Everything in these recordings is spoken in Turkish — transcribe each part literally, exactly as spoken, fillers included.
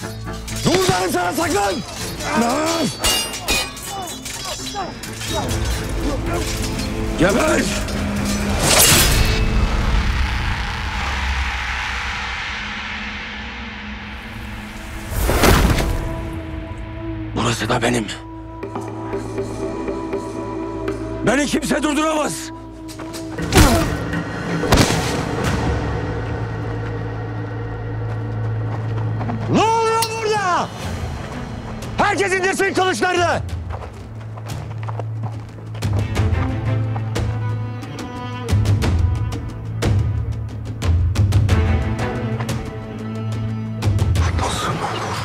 Dur dedim sana, saklan! Geber! Burası da benim. Beni kimse durduramaz. Ne oluyor burada? Herkes indirsin kılıçlarını. Nasıl olur?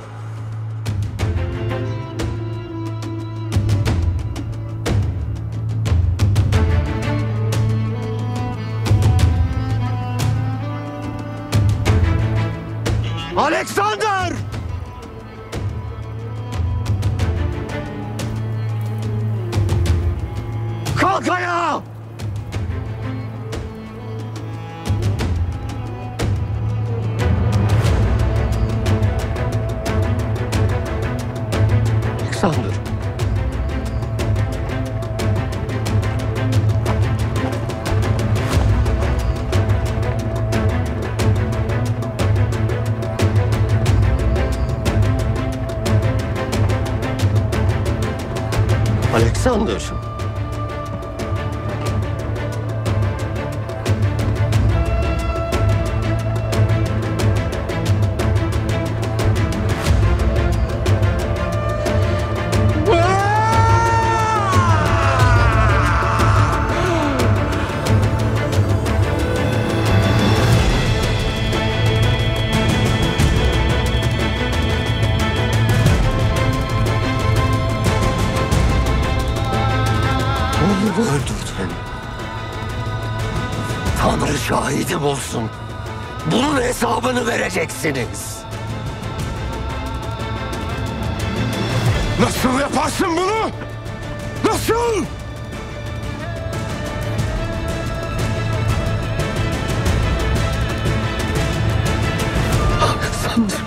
Alexander! Kalk ayağa! Alexander! Alexander. Onu öldürdün. Tanrı şahidim olsun. Bunun hesabını vereceksiniz. Nasıl yaparsın bunu? Nasıl? Alexander.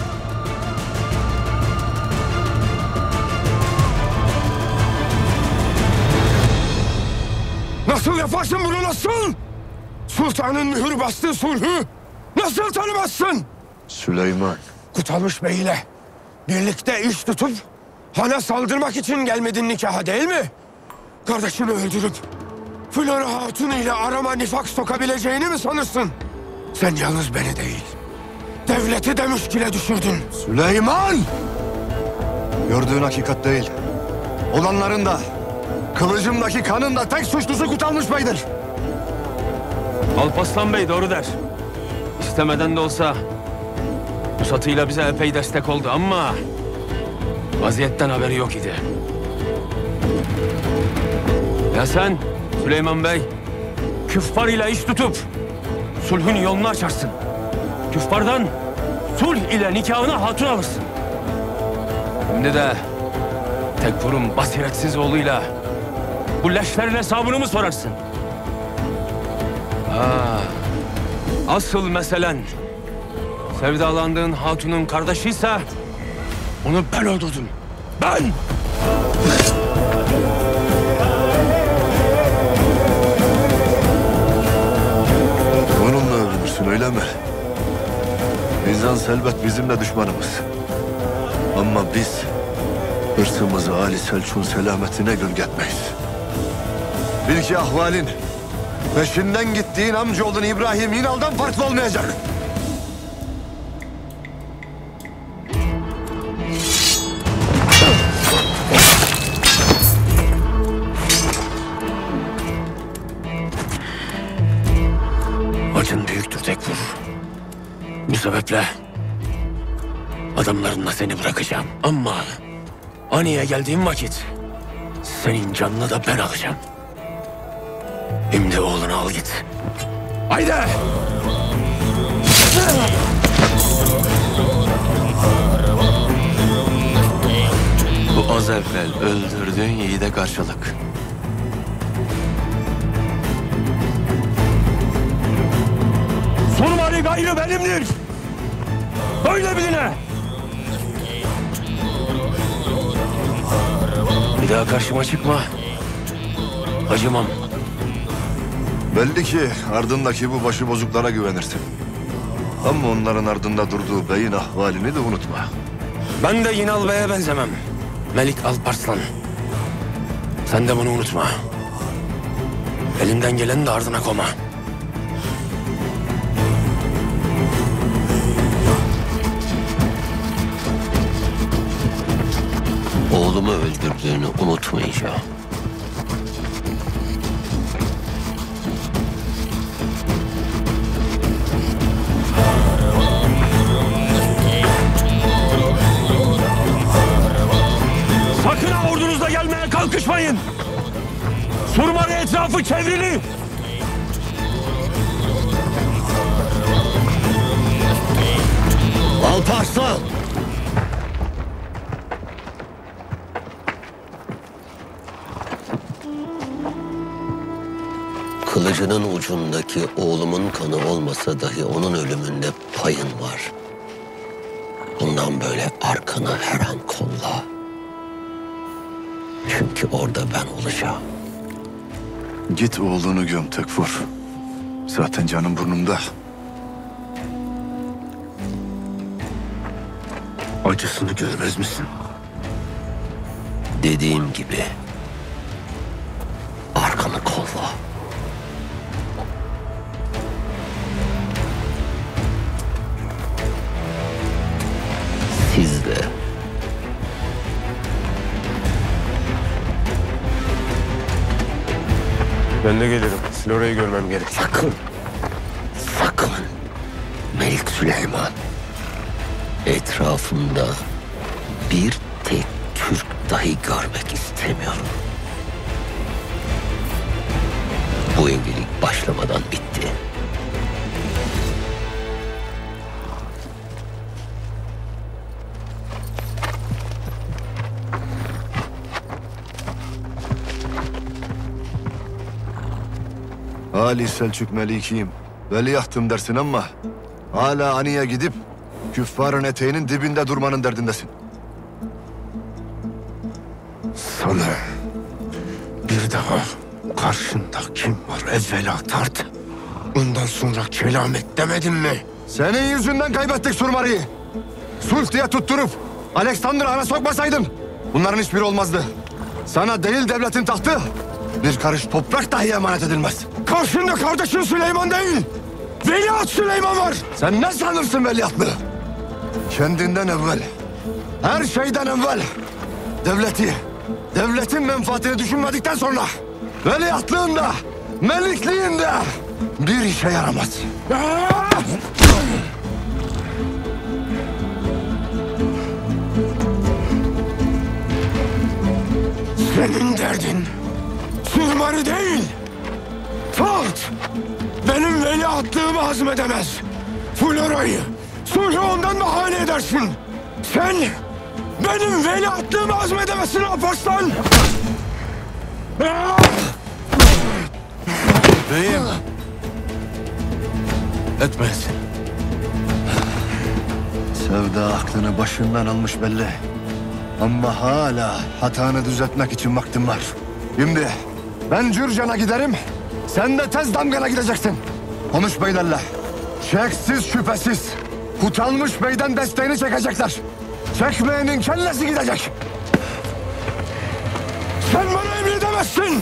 Nasıl yaparsın bunu, nasıl? Sultanın mühür bastığı sulhü nasıl tanımazsın? Süleyman. Kutalmış Bey ile birlikte iş tutup hana saldırmak için gelmedin nikaha, değil mi? Kardeşini öldürüp Flora Hatun ile arama nifak sokabileceğini mi sanırsın? Sen yalnız beni değil, devleti de müşkile düşürdün. Süleyman! Gördüğün hakikat değil. Olanların da, kılıcımdaki kanın da tek suçlusu Kutalmış Bey'dir. Alparslan Bey doğru der. İstemeden de olsa bu satıyla bize epey destek oldu ama vaziyetten haberi yok idi. Ya sen Süleyman Bey, küffar ile iş tutup sulhün yolunu açarsın. Küffardan sulh ile nikahını hatun alırsın. Şimdi de Tekfur'un basiretsiz oğluyla bu leşlerin hesabını mı sorarsın? Aa, asıl meselen sevdalandığın hatunun kardeşiyse onu ben öldürdüm. Ben! Onunla övünürsün, öyle mi? Bizans elbet bizim de düşmanımız. Ama biz hırsımızı Ali Selçuk'un selametine gölgetmeyiz. Bil ki ahvalin peşinden gittiğin amcaoğlun İbrahim İnal'dan farklı olmayacak. Acın büyüktür Tekfur. Bu sebeple adamlarınla seni bırakacağım. Ama Hani'ye geldiğim vakit senin canını da ben alacağım. Şimdi oğlunu al git. Haydi! Bu az evvel öldürdüğün yiğide karşılık. Surmali gayrı benimdir. Öyle biline. Bir daha karşıma çıkma. Acımam. Belli ki ardındaki bu başı bozuklara güvenirsin. Ama onların ardında durduğu beyin ahvalini de unutma. Ben de Yinal Bey'e benzemem. Melik Alparslan. Sen de bunu unutma. Elinden geleni de ardına koma. Oğlumu öldürdüğünü unutmayacağım. Sakın ha ordunuzla gelmeye kalkışmayın. Surmari etrafı çevrili. Alparslan! Kılıcının ucundaki oğlumun kanı olmasa dahi onun ölümünde payın var. Bundan böyle arkanı her an kolla. Çünkü orada ben olacağım. Git oğlunu göm Tekfur. Zaten canım burnumda. Acısını görmez misin? Dediğim gibi arkanı kolla. Siz de. Ben de gelirim. Flora'yı görmem gerek. Sakın, sakın Melik Süleyman, etrafımda bir tek Türk dahi görmek istemiyorum. Bu evlilik başlamadan bitti. Ali Selçuk Melikiyim. Veliahtım dersin ama hala Ani'ye gidip küffarın eteğinin dibinde durmanın derdindesin. Sana bir daha karşında kim var evvela tart. Ondan sonra kelam et demedim mi? Senin yüzünden kaybettik Surmari'yi. Sulh diye tutturup Alexander'ı ana sokmasaydın bunların hiçbiri olmazdı. Sana değil devletin tahtı, bir karış toprak dahi emanet edilmez. Karşında kardeşin Süleyman değil, Veliaht Süleyman var. Sen ne sanırsın veliahtlığı? Kendinden evvel, her şeyden evvel devleti, devletin menfaatini düşünmedikten sonra veliahtlığın da, melikliğin de bir işe yaramaz. Senin derdin Surmari değil, taht. Benim veliahtlığımı hazmedemez. Flora'yı, sulhü ondan bahane edersin. Sen benim veliahtlığımı hazmedemezsin Alparslan. Beyim. Etmez. Sevda aklını başından almış belli. Ama hala hatanı düzeltmek için vaktim var. Şimdi ben Cürcan'a giderim. Sen de tez damgana gideceksin. Konuş beylerle. Şeksiz şüphesiz Kutalmış Bey'den desteğini çekecekler. Çekmeyenin kellesi gidecek. Sen bana emredemezsin.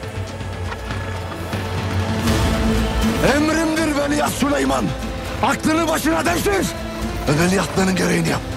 Emrimdir Veliaht Süleyman. Aklını başına devşir. Ve veliahtlığının gereğini yap.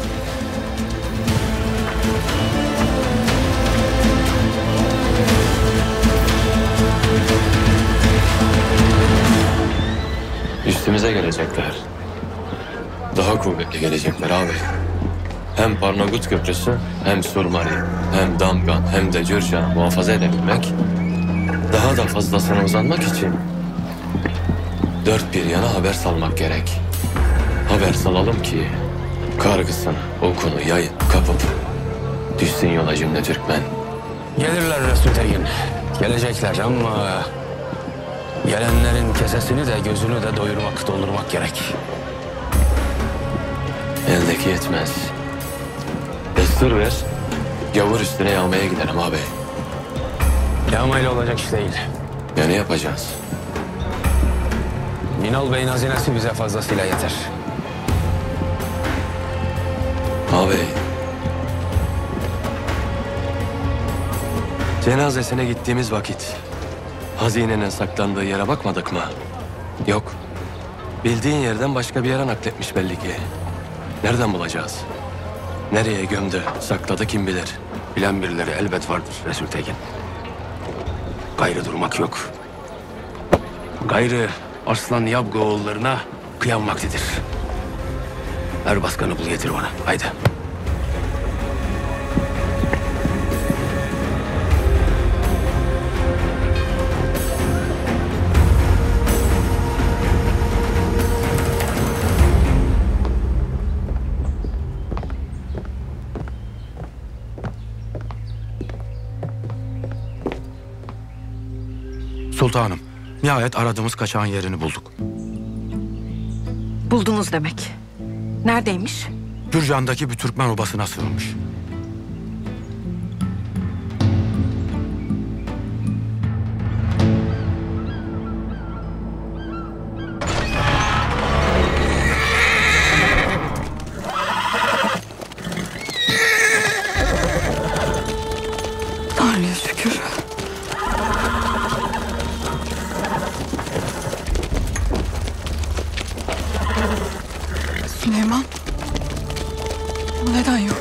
Üstümüze gelecekler. Daha kuvvetli gelecekler abi. Hem Parnagut Köprüsü, hem Surmari, hem Damgan, hem de Cürcan'ı muhafaza edebilmek, daha da fazlasına uzanmak için dört bir yana haber salmak gerek. Haber salalım ki kargısını, okunu yayıp kapıp düşsün yola cümle Türkmen. Gelirler Resul Tekin. Gelecekler ama gelenlerin kesesini de gözünü de doyurmak, doldurmak gerek. Eldeki yetmez. Destur ver, Gavur üstüne yağmaya giderim ağabey. Yağmayla olacak iş değil. Ya ne yapacağız? Minol Bey'in hazinesi bize fazlasıyla yeter. Ağabey. Cenazesine gittiğimiz vakit hazinenin saklandığı yere bakmadık mı? Yok. Bildiğin yerden başka bir yere nakletmiş belli ki. Nereden bulacağız? Nereye gömdü, sakladı kim bilir? Bilen birileri elbet vardır Resul Tekin. Gayrı durmak yok. Gayrı Arslan Yabgo oğullarına kıyam vaktidir. Erbaskanı bul getir bana. Haydi. Sultanım, nihayet aradığımız kaçağın yerini bulduk. Buldunuz demek. Neredeymiş? Gürcan'daki bir Türkmen obasına sığınmış. Tanrı'ya şükür. Süleyman. Neden yok?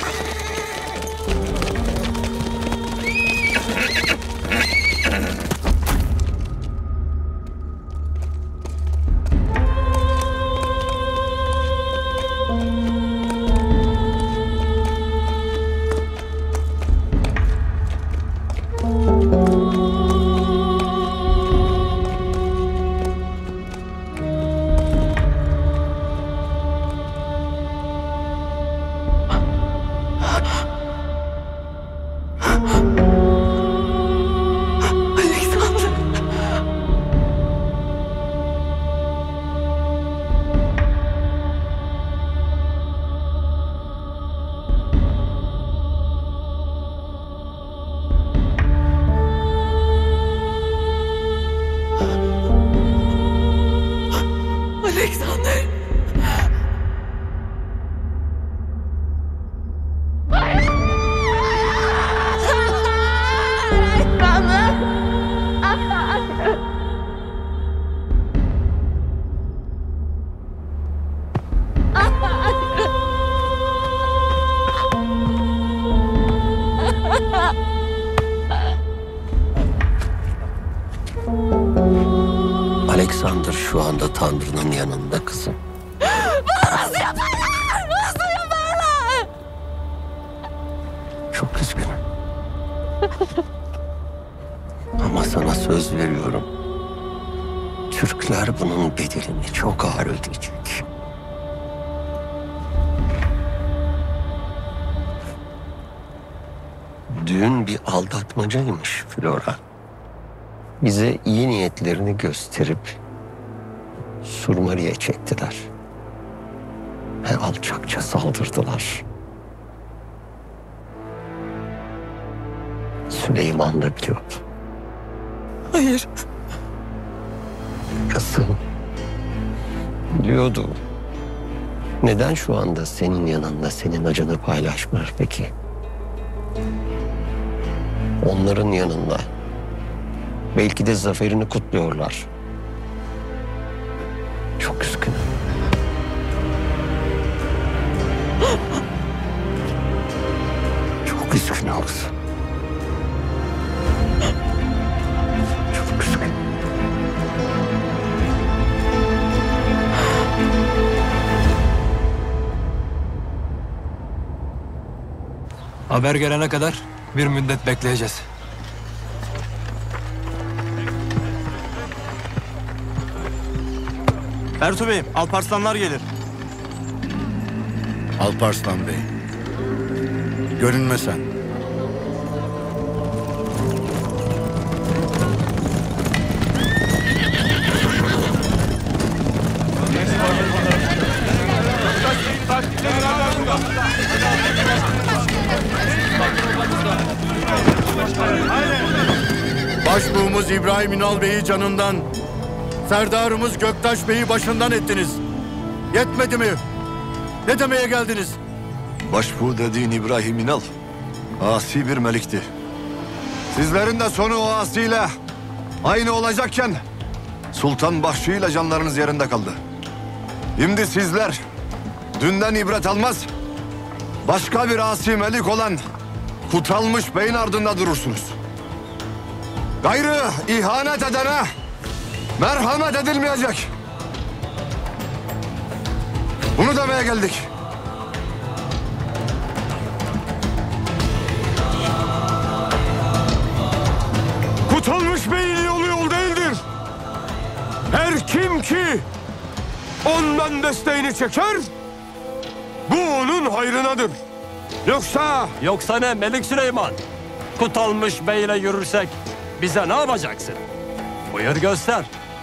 Alexander. Alexander. Alexander şu anda Tanrı'nın yanında kızım. Nasıl yaparlar? Nasıl yaparlar? Çok üzgünüm. Ama sana söz veriyorum. Türkler bunun bedelini çok ağır ödeyecek. Düğün bir aldatmacaymış Flora. Bize iyi niyetlerini gösterip Surmari'ye çektiler. Ve alçakça saldırdılar. Süleyman da biliyordu. Hayır. Kızım. Biliyordu. Neden şu anda senin yanında senin acını paylaşmıyor peki? Onların yanında. Belki de zaferini kutluyorlar. Çok üzgünüm. Çok üzgünüm kızım. Çok üzgünüm. Haber gelene kadar bir müddet bekleyeceğiz. Ertuğ Bey'im, Alparslanlar gelir. Alparslan Bey. Görünme sen. İbrahim İnal Bey'i canından, Serdarımız Göktaş Bey'i başından ettiniz. Yetmedi mi? Ne demeye geldiniz? Başbuğ dediğin İbrahim İnal, asi bir melikti. Sizlerin de sonu o asiyle aynı olacakken Sultan Bahşi'yle canlarınız yerinde kaldı. Şimdi sizler dünden ibret almaz, başka bir asi melik olan Kutalmış Bey'in ardında durursunuz. Gayrı ihanet edene merhamet edilmeyecek. Bunu demeye geldik. Kutalmış Bey'in yolu yol değildir. Her kim ki ondan desteğini çeker, bu onun hayrınadır. Yoksa... Yoksa ne Melik Süleyman? Kutalmış Bey'le yürürsek bize ne yapacaksın? Buyur göster.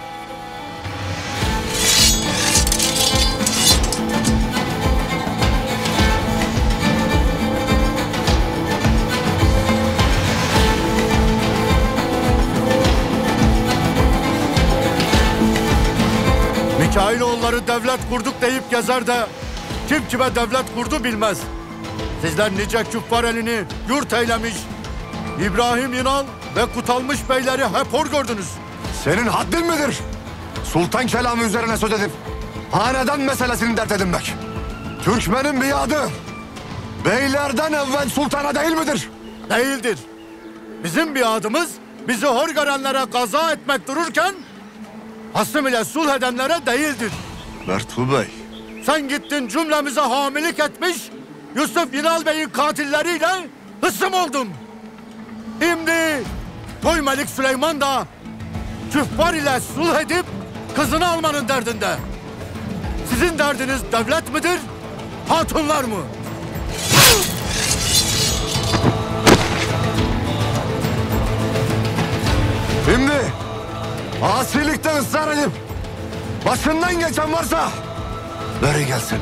Mikailoğulları devlet kurduk deyip gezer de kim kime devlet kurdu bilmez. Sizler nice küffar elini yurt eylemiş, İbrahim İnal ve Kutalmış Beyleri hep hor gördünüz. Senin haddin midir? Sultan kelamı üzerine söz edip hanedan meselesini dert edinmek. Türkmenin bir adı beylerden evvel sultana değil midir? Değildir. Bizim bir adımız bizi hor görenlere kaza etmek dururken hasım ile sulh edenlere değildir. Mertuğ Bey. Sen gittin cümlemize hamilik etmiş, Yusuf İnal Bey'in katilleriyle hısım oldun. Şimdi Toy Melik Süleyman da küffar ile sulh edip kızını almanın derdinde. Sizin derdiniz devlet midir, hatunlar mı? Şimdi asilikte ısrar edip başından geçen varsa beri gelsin.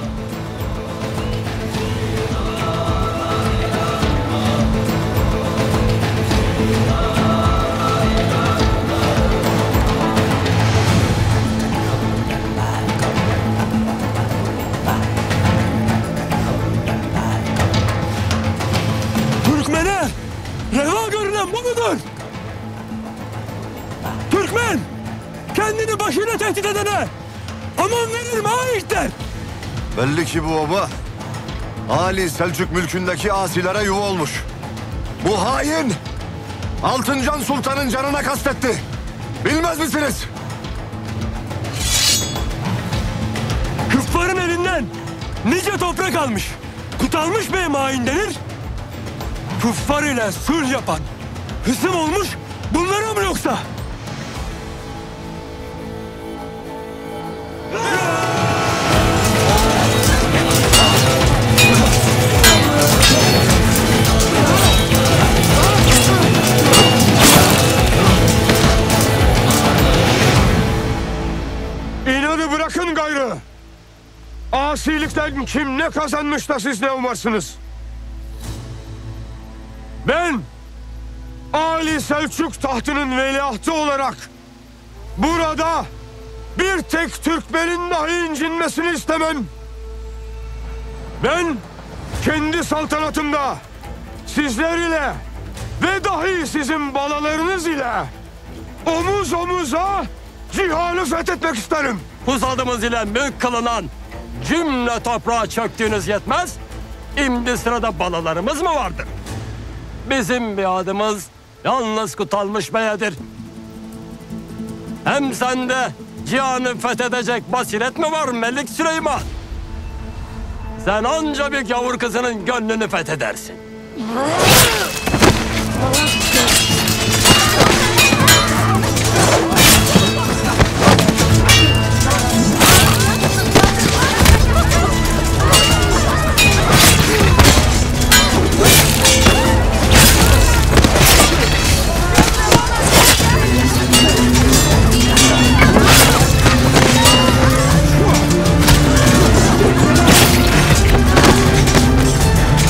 Türkmen'e reva görünen bu mudur? Türkmen, kendini başına tehdit edene aman verir mi ayetler? Belli ki bu oba Ali Selçuk mülkündeki asilere yuva olmuş. Bu hain Altıncan Sultan'ın canına kastetti. Bilmez misiniz? Küffarın elinden nice toprak almış. Kutalmış Bey hain denir. Küffar ile sulh yapan hısım olmuş bunlara mı yoksa? İnadı bırakın gayrı. Asilikten kim ne kazanmış da siz ne umarsınız? Ben Ali Selçuk tahtının veliahtı olarak burada bir tek Türkmenin dahi incinmesini istemem. Ben kendi saltanatımda sizler ile ve dahi sizin balalarınız ile omuz omuza cihanı fethetmek isterim. Pusadımız ile mülk kılınan cümle toprağa çöktüğünüz yetmez. İmdi sırada balalarımız mı vardır? Bizim bir adımız yalnız Kutalmış Bey'edir. Hem sende cihanı fethedecek basiret mi var Melik Süleyman? Sen anca bir gavur kızının gönlünü fethedersin.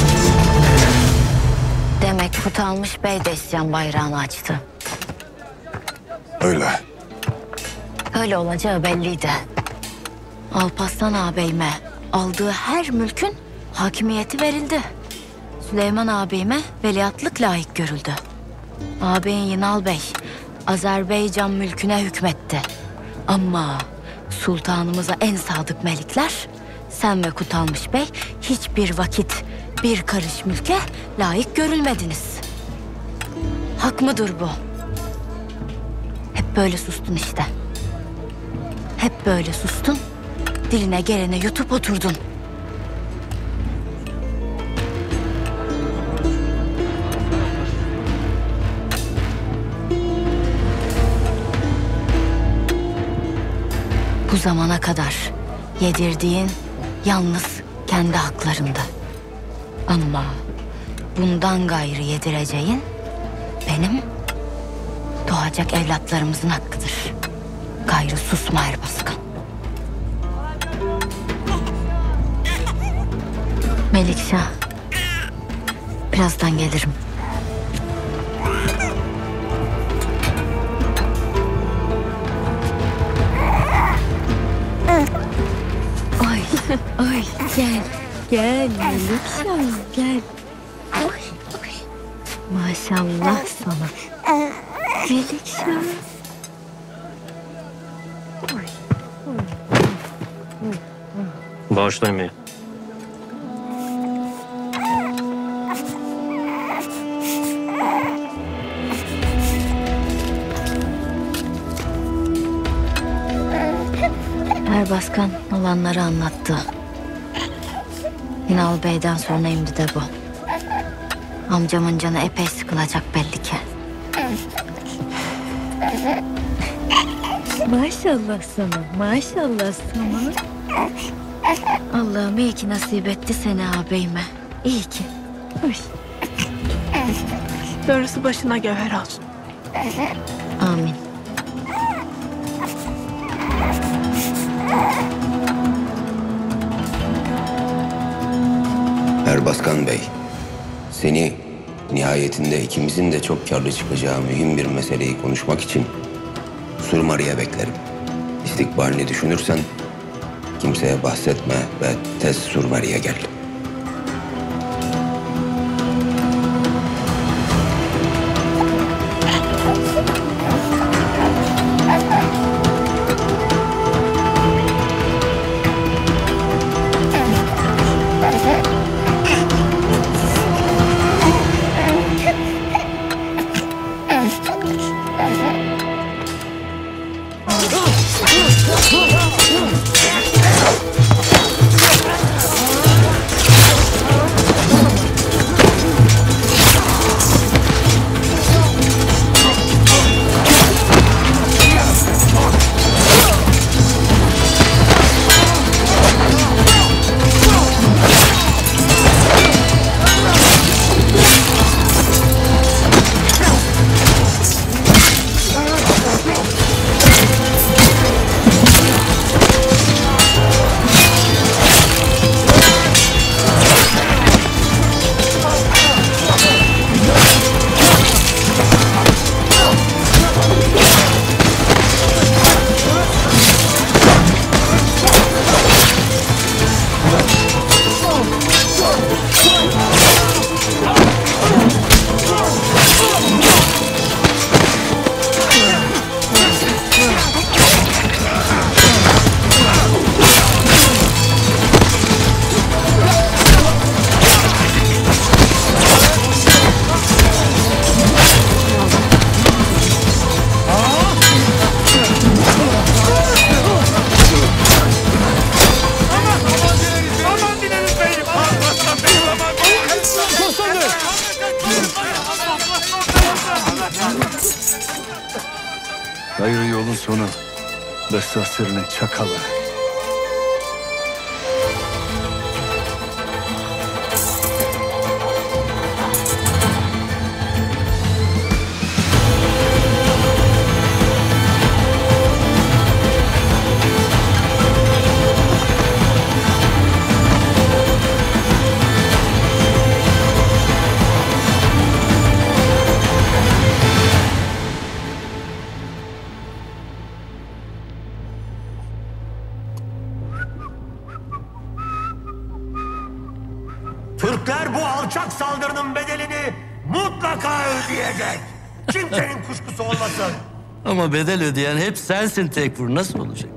Kutalmış Bey de isyan bayrağını açtı. Öyle. Öyle olacağı belliydi. Alparslan ağabeyime aldığı her mülkün hakimiyeti verildi. Süleyman ağabeyime veliahtlık layık görüldü. Ağabeyin Yinal Bey Azerbaycan mülküne hükmetti. Ama sultanımıza en sadık melikler sen ve Kutalmış Bey hiçbir vakit bir karış mülke layık görülmediniz. Hak mıdır bu? Hep böyle sustun işte. Hep böyle sustun, diline gelene yutup oturdun. Bu zamana kadar yedirdiğin yalnız kendi haklarında. Ama bundan gayrı yedireceğin benim doğacak evlatlarımızın hakkıdır. Gayrı susma Erbaskan. Melikşah, birazdan gelirim. Ay, ay gel, gel Melikşah, gel. Ay, ay. Maşallah sana. Melikşah. Bağışlayın beni. Erbaskan olanları anlattı. Yinal Bey'den sonra imdi de bu. Amcamın canı epey sıkılacak belli ki. Maşallah sana, maşallah sana. Allah'ım iyi ki nasip etti seni ağabeyime. İyi ki. Hoş. Darısı başına gevher olsun. Amin. Erbaskan Bey, seni nihayetinde ikimizin de çok karlı çıkacağı mühim bir meseleyi konuşmak için Surmari'ye beklerim. İstikbalini düşünürsen kimseye bahsetme ve tez Surmari'ye gel. Gayrı yolun sonu. Besasır'ın çakalı. Türkler bu alçak saldırının bedelini mutlaka ödeyecek. Kimsenin kuşkusu olmasın. Ama bedel ödeyen hep sensin Tekfur. Nasıl olacak?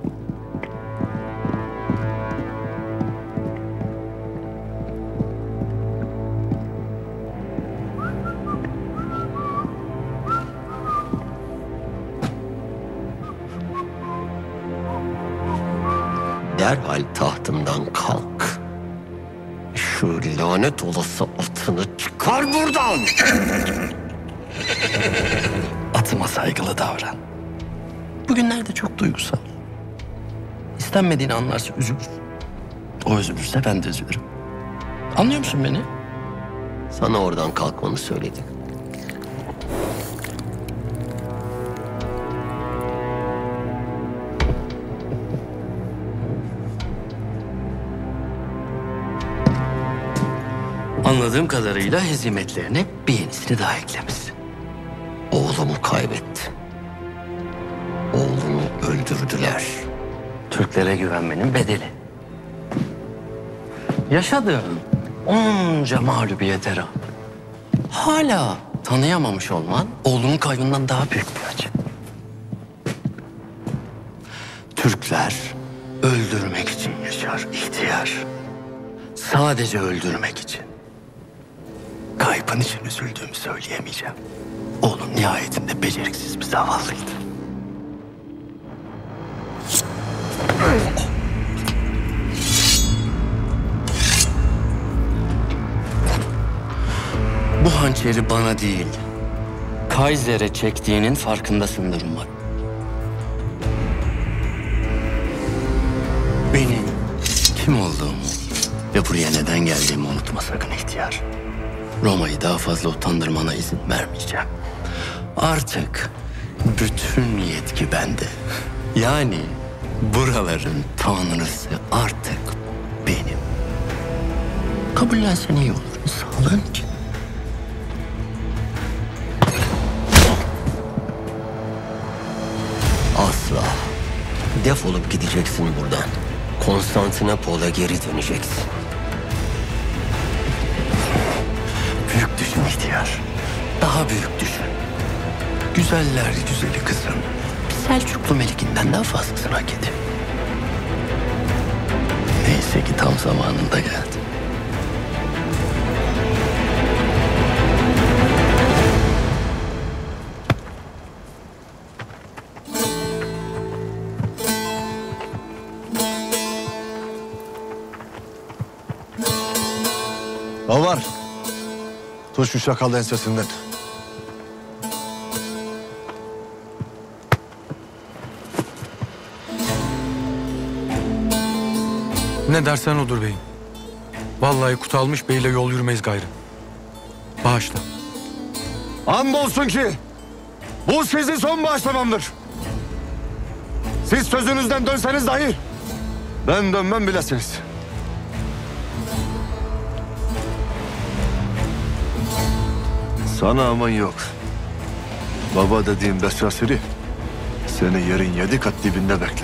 Derhal tahtından kalk. Şu lanet olası atını çıkar buradan. Atıma saygılı davran. Bugünlerde çok duygusal. İstenmediğini anlarsa üzülür. O üzülürse ben de üzülürüm. Anlıyor musun beni? Sana oradan kalkmanı söyledim. Anladığım kadarıyla hezimetlerine bir yenisini daha eklemişsin. Oğlumu kaybettim. Oğlumu öldürdüler. Türklere güvenmenin bedeli. Yaşadığın onca mağlubiyete rağmen hala tanıyamamış olman oğlunun kaybından daha büyük bir acı. Türkler öldürmek için yaşar ihtiyar. Sadece öldürmek için. Kaybın için üzüldüğümü söyleyemeyeceğim. Oğlum nihayetinde beceriksiz bir zavallıydı. Bu hançeri bana değil, Kaiser'e çektiğinin farkındasındır umarım. Benim kim olduğumu ve buraya neden geldiğimi unutma sakın ihtiyar. Roma'yı daha fazla utandırmana izin vermeyeceğim. Artık bütün yetki bende. Yani buraların tanrısı artık benim. Kabullensen iyi olur. Sağlığın için. Asla. Defolup gideceksin buradan. Konstantinopol'a geri döneceksin. Büyük düşün ihtiyar. Daha büyük düşün. Güzeller güzeli kızın bir Selçuklu melikinden daha fazlasını hak ediyor. Neyse ki tam zamanında geldi. O var. Tut şu şakal ensesinden. Ne dersen odur beyim. Vallahi Kutalmış Bey'le yol yürümeyiz gayrı. Bağışla. Andolsun ki bu sizin son bağışlamamdır. Siz sözünüzden dönseniz dahi ben dönmem bilesiniz. Sana aman yok. Baba dediğim Besrasiri seni yerin yedi kat dibinde bekler.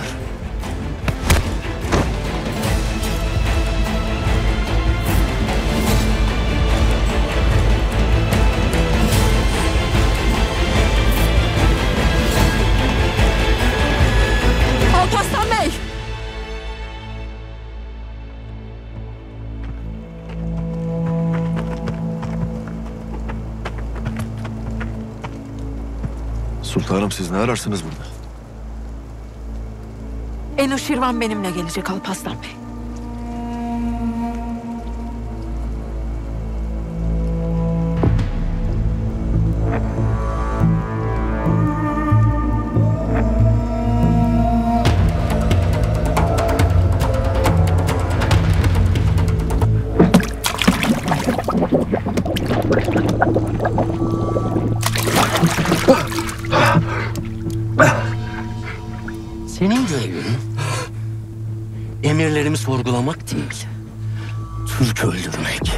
Alparslan Bey! Sultanım siz ne ararsınız burada? Enuşirvan benimle gelecek Alparslan Bey. Senin görevin emirlerimi sorgulamak değil, Türk öldürmek.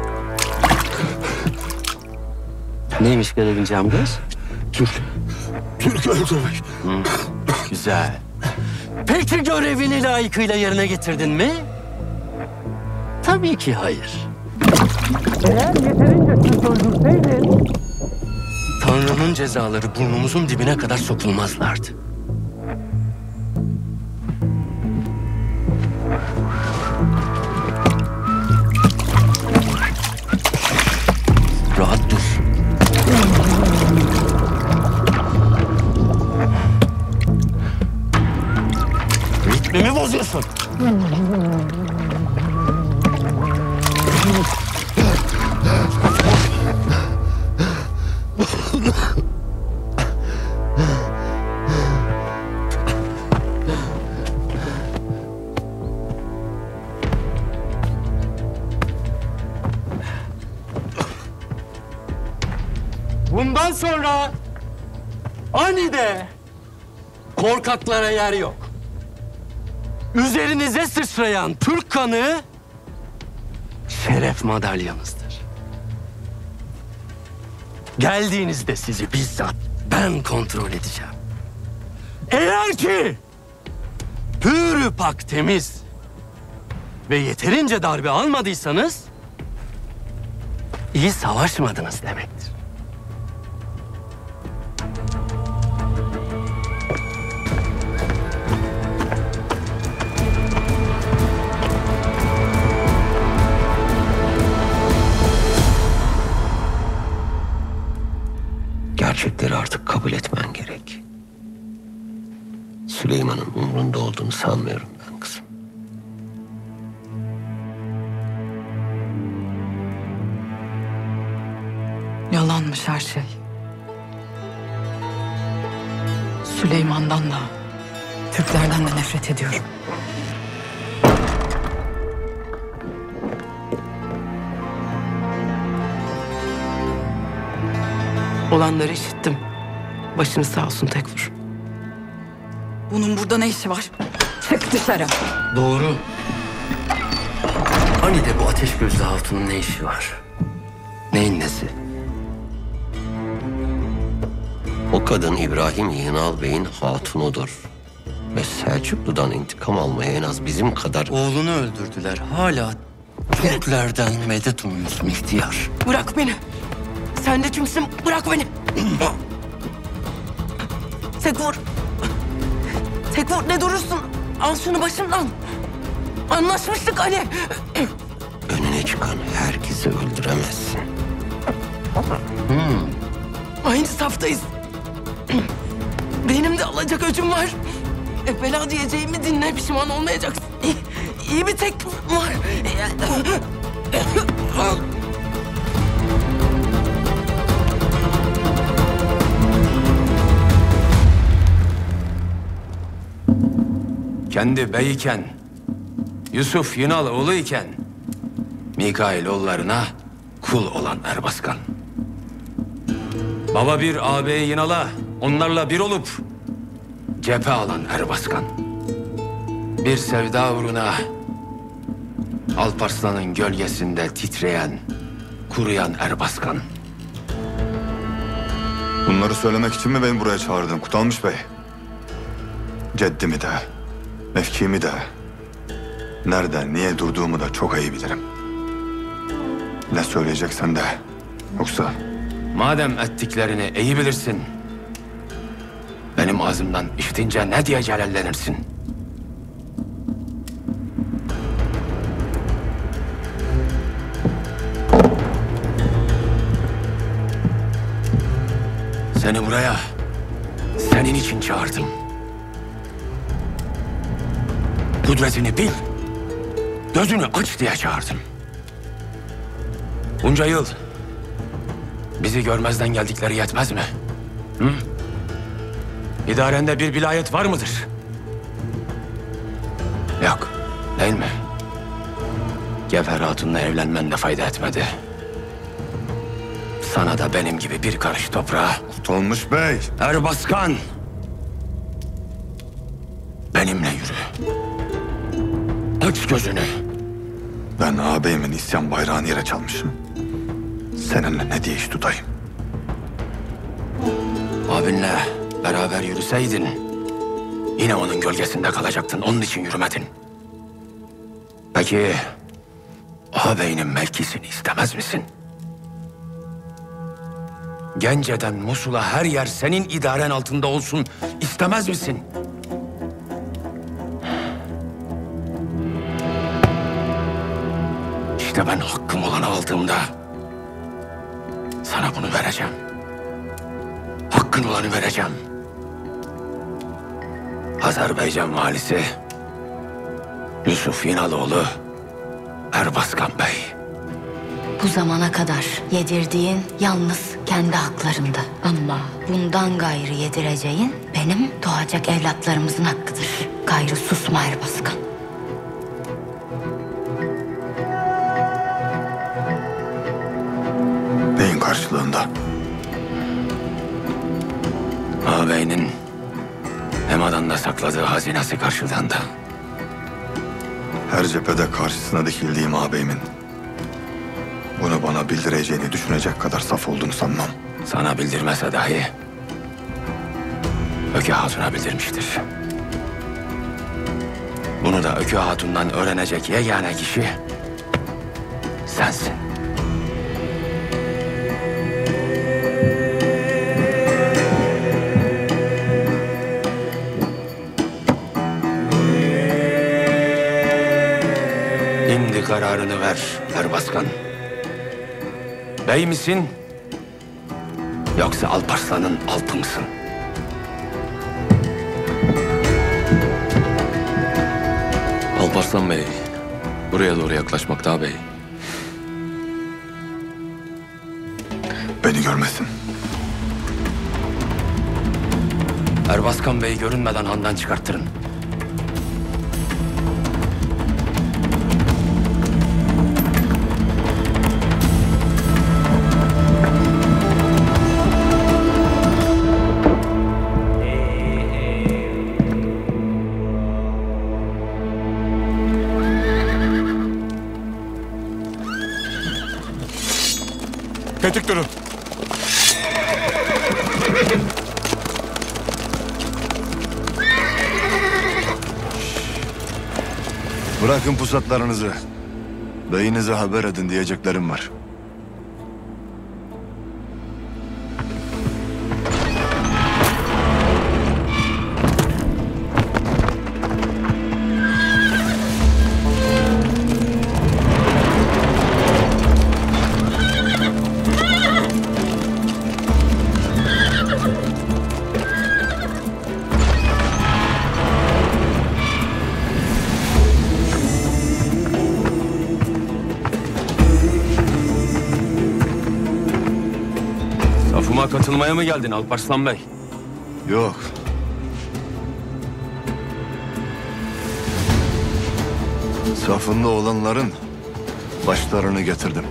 Neymiş görevin Camgöz? Türk. Türk öldürmek. Hı, güzel. Peki görevini layıkıyla yerine getirdin mi? Tabii ki hayır. Eğer yeterince Türk öldürseydin... Tanrı'nın cezaları burnumuzun dibine kadar sokulmazlardı. Rahat dur. Ritmimi bozuyorsun. Bundan sonra anide korkaklara yer yok. Üzerinize sıçrayan Türk kanı şeref madalyamızdır. Geldiğinizde sizi bizzat ben kontrol edeceğim. Eğer ki pürü pak temiz ve yeterince darbe almadıysanız iyi savaşmadınız demektir. Gerçekleri artık kabul etmen gerek. Süleyman'ın umrunda olduğunu sanmıyorum ben kızım. Yalanmış her şey. Süleyman'dan da, Türklerden de nefret ediyorum. Olanları işittim. Başınız sağ olsun Tekfur. Bunun burada ne işi var? Çık dışarı. Doğru. Hani de bu ateş gözlü hatunun ne işi var? Neyin nesi? O kadın İbrahim Yığınal Bey'in hatunudur. Ve Selçuklu'dan intikam almaya en az bizim kadar... Oğlunu öldürdüler. Hala Türklerden medet umuyorsun ihtiyar. Bırak beni. Sen de kimsin? Bırak beni. Tekfur. Tekfur ne durursun? Al şunu başımdan. Anlaşmıştık hani. Önüne çıkan herkesi öldüremezsin. Hmm. Aynı saftayız. Benim de alacak öcüm var. E, bela diyeceğimi dinle, pişman olmayacaksın. İyi, iyi bir teklif var. Kendi bey iken, Yusuf Yınal oğlu iken, Mikail oğullarına kul olan Erbaskan. Baba bir ağabey Yınal'a, onlarla bir olup cephe alan Erbaskan. Bir sevda uğruna Alparslan'ın gölgesinde titreyen, kuruyan Erbaskan. Bunları söylemek için mi beni buraya çağırdın Kutalmış Bey? Ceddimi de, mevkimi de, nereden, niye durduğumu da çok iyi bilirim. Ne söyleyeceksen de, yoksa... Madem ettiklerini iyi bilirsin, benim ağzımdan işitince ne diye celallenirsin? Seni buraya senin için çağırdım. Kudretini bil, gözünü aç diye çağırdım. Bunca yıl bizi görmezden geldikleri yetmez mi? Hı? İdarende bir vilayet var mıdır? Yok, değil mi? Gevher Hatun'la evlenmen de fayda etmedi. Sana da benim gibi bir karış toprağa... Kutalmış Bey! Erbaskan! Benimle yürü. Aç gözünü. Ben ağabeyimin isyan bayrağını yere çalmışım. Seninle ne diye iş tutayım? Abinle Beraber yürüseydin yine onun gölgesinde kalacaktın. Onun için yürümedin. Peki ağabeyinin mevkisini istemez misin? Gence'den Musul'a her yer senin idaren altında olsun istemez misin? İşte ben hakkım olanı aldığımda sana bunu vereceğim. Hakkın olanı vereceğim. Azerbaycan valisi Yusuf İnaloğlu Erbaskan Bey. Bu zamana kadar yedirdiğin yalnız kendi haklarında. Ama bundan gayrı yedireceğin benim doğacak evlatlarımızın hakkıdır. Gayrı susma Erbaskan. Neyin karşılığında? Ağabeyinin Hemadan'da sakladığı hazinesi karşılığında. Her cephede karşısına dikildiğim ağabeyimin bunu bana bildireceğini düşünecek kadar saf olduğunu sanmam. Sana bildirmese dahi Ökü Hatun'a bildirmiştir. Bunu da Ökü Hatun'dan öğrenecek yegane kişi sensin. Şimdi kararını ver Erbaskan. Bey misin? Yoksa Alparslan'ın altı mısın? Alparslan Bey, buraya doğru yaklaşmakta ağabey. Beni görmesin. Erbaskan Bey görünmeden handan çıkarttırın. Tetik durun. Bırakın pusatlarınızı. Beyinize haber edin diyeceklerim var. Safıma katılmaya mı geldin Alparslan Bey? Yok. Safında olanların başlarını getirdim.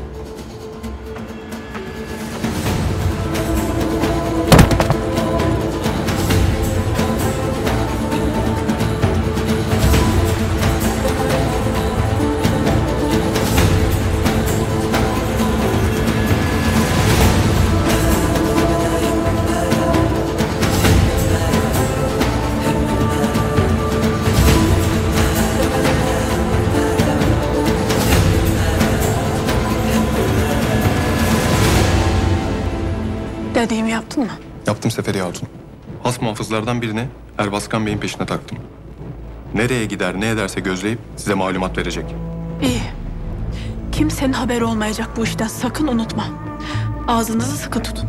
Dediğimi yaptın mı? Yaptım Seferiye Hatun. Has muhafızlardan birini Erbaskan Bey'in peşine taktım. Nereye gider ne ederse gözleyip size malumat verecek. İyi. Kimsenin haberi olmayacak bu işten, sakın unutma. Ağzınızı sıkı tutun.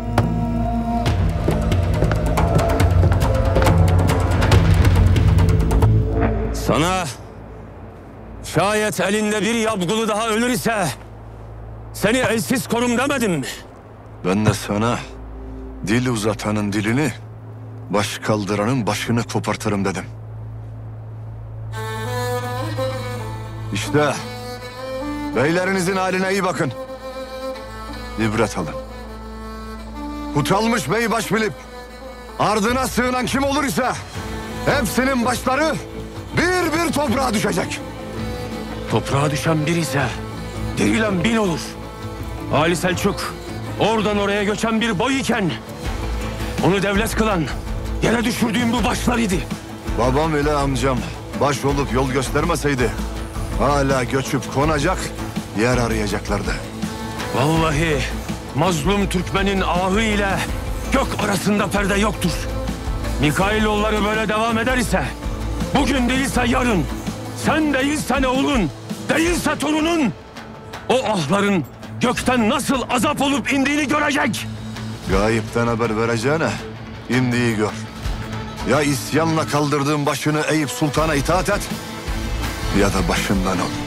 Sana şayet elinde bir yabgulu daha ölür ise seni elsiz korum demedim mi? Ben de sana dil uzatanın dilini, baş kaldıranın başını kopartırım dedim. İşte beylerinizin haline iyi bakın. İbret alın. Utanmış bey baş bilip ardına sığınan kim olur ise hepsinin başları bir bir toprağa düşecek. Toprağa düşen bir ise dirilen bin olur. Ali Selçuk oradan oraya göçen bir boy iken onu devlet kılan Yere düşürdüğüm bu başlarıydı. Babam ile amcam baş olup yol göstermeseydi hala göçüp konacak yer arayacaklardı. Vallahi mazlum Türkmenin ahı ile gök arasında perde yoktur. Mikailoğulları böyle devam eder ise bugün değilse yarın, sen değilsen oğlun, değilse torunun o ahların gökten nasıl azap olup indiğini görecek. Gayipten haber vereceğine indiği gör. Ya isyanla kaldırdığın başını eğip sultana itaat et ya da başından ol.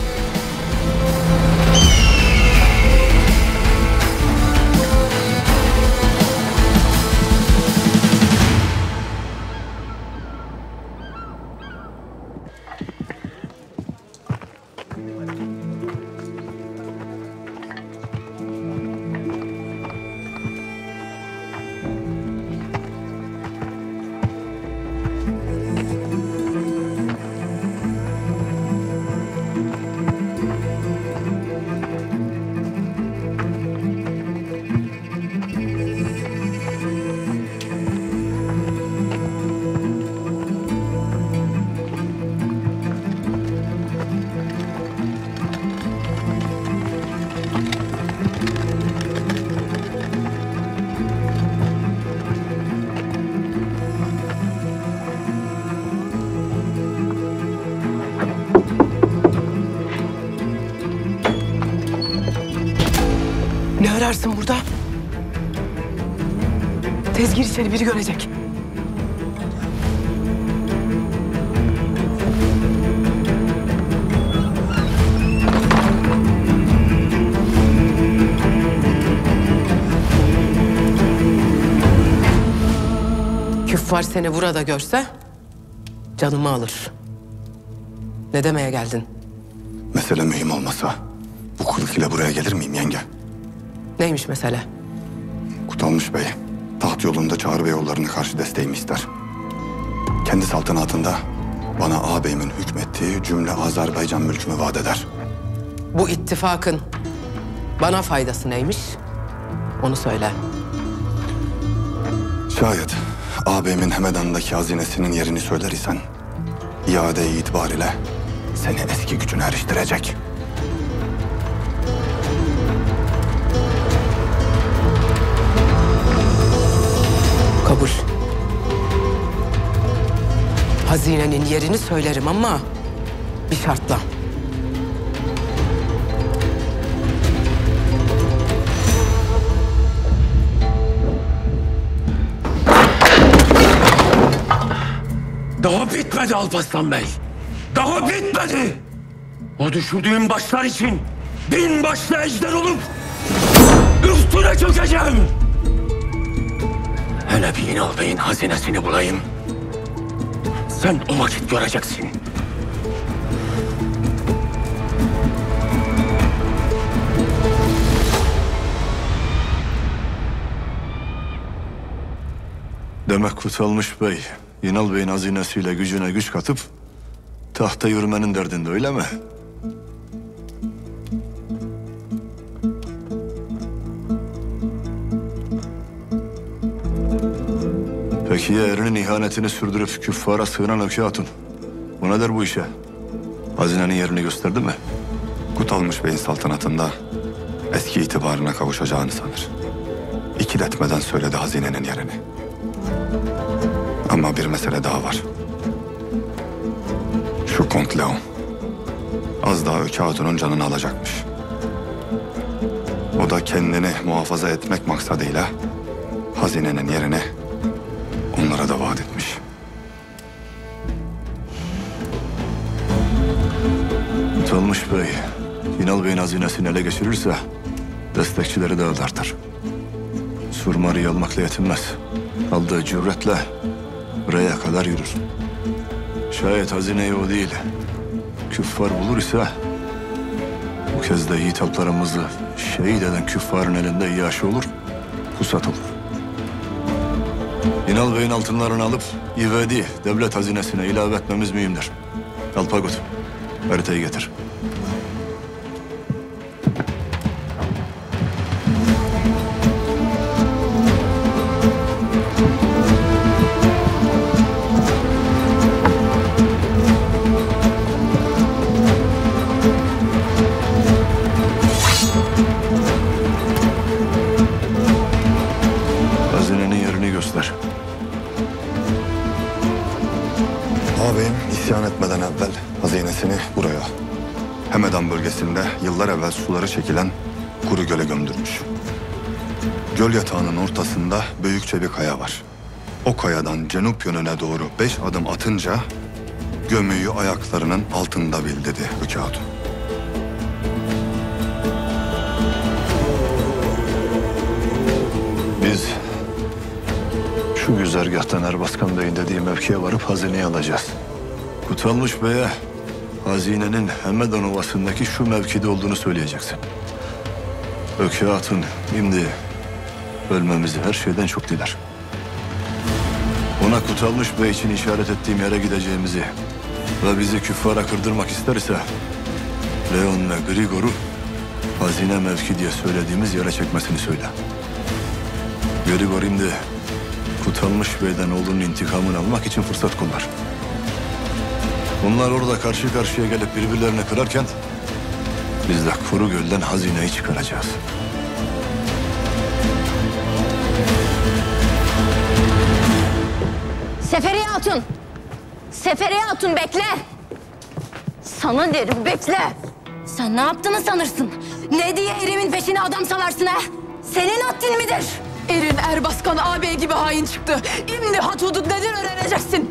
Ne ararsın burada? Tez gir içeri, biri görecek. Küffar seni burada görse canımı alır. Ne demeye geldin? Mesele mühim olmasa bu kılık ile buraya gelir miyim yenge? Neymiş mesele? Kutalmış Bey, taht yolunda Çağrı Beyoğulları'na karşı desteğimi ister. Kendi saltanatında bana ağabeyimin hükmettiği cümle Azerbaycan mülkümü vaat eder. Bu ittifakın bana faydası neymiş? Onu söyle. Şayet ağabeyimin Hemedan'daki hazinesinin yerini söyler isen iade itibariyle seni eski gücüne eriştirecek. Kabul. Hazinenin yerini söylerim ama bir şartla. Daha bitmedi Alparslan Bey. Daha bitmedi. O düşürdüğüm başlar için bin başlı ejder olup üstüne çökeceğim. Hele bir İnal Bey'in hazinesini bulayım. Sen o vakit göreceksin. Demek Kutalmış Bey, İnal Bey'in hazinesiyle gücüne güç katıp tahta yürümenin derdinde, öyle mi? Peki ya erinin ihanetini sürdürüp küffara sığınan Ökü Hatun? Bu ne der bu işe? Hazinenin yerini gösterdi mi? Kutalmış Bey'in saltanatında eski itibarına kavuşacağını sanır. İkiletmeden söyledi hazinenin yerini. Ama bir mesele daha var. Şu Kont Leon az daha Ökü Hatun'un canını alacakmış. O da kendini muhafaza etmek maksadıyla hazinenin yerini onlara da vaat etmiş. Kutalmış Bey, İnal Bey'in hazinesini ele geçirirse destekçileri daha da artar. Surmari'yi almakla yetinmez. Aldığı cüretle buraya kadar yürür. Şayet hazineyi o değil, küffar bulur ise bu kez de yiğit alplarımızı şehit eden küffarın elinde iaşe olur, pusat olur. İnal Bey'in altınlarını alıp ivedi devlet hazinesine ilave etmemiz mühimdir. Alpagut, haritayı getir. çevresinde yıllar evvel suları çekilen kuru göle gömdürmüş. Göl yatağının ortasında büyükçe bir kaya var. O kayadan cenup yönüne doğru beş adım atınca gömüyü ayaklarının altında bil dedi Ökü Hatun. Biz şu güzergahtan Erbaskan Bey'in dediği mevkiye varıp hazineyi alacağız. Kutalmış Bey'e hazinenin Hemmedan Ovası'ndaki şu mevkide olduğunu söyleyeceksin. Ökü Hatun şimdi ölmemizi her şeyden çok diler. Ona Kutalmış Bey için işaret ettiğim yere gideceğimizi ve bizi küffara kırdırmak isterse Leon ve Grigor'u hazine mevki diye söylediğimiz yere çekmesini söyle. Grigor şimdi Kutalmış Bey'den oğlunun intikamını almak için fırsat kollar. Onlar orada karşı karşıya gelip birbirlerini kırarken biz de Kuru Göl'den hazineyi çıkaracağız. Seferiye Hatun! Seferiye Hatun bekle! Sana derim bekle! Sen ne yaptığını sanırsın? Ne diye Erim'in peşine adam salarsın ha? Senin haddin midir? Erin Erbaskan ağabey gibi hain çıktı. Şimdi Hatud'un nedir öğreneceksin.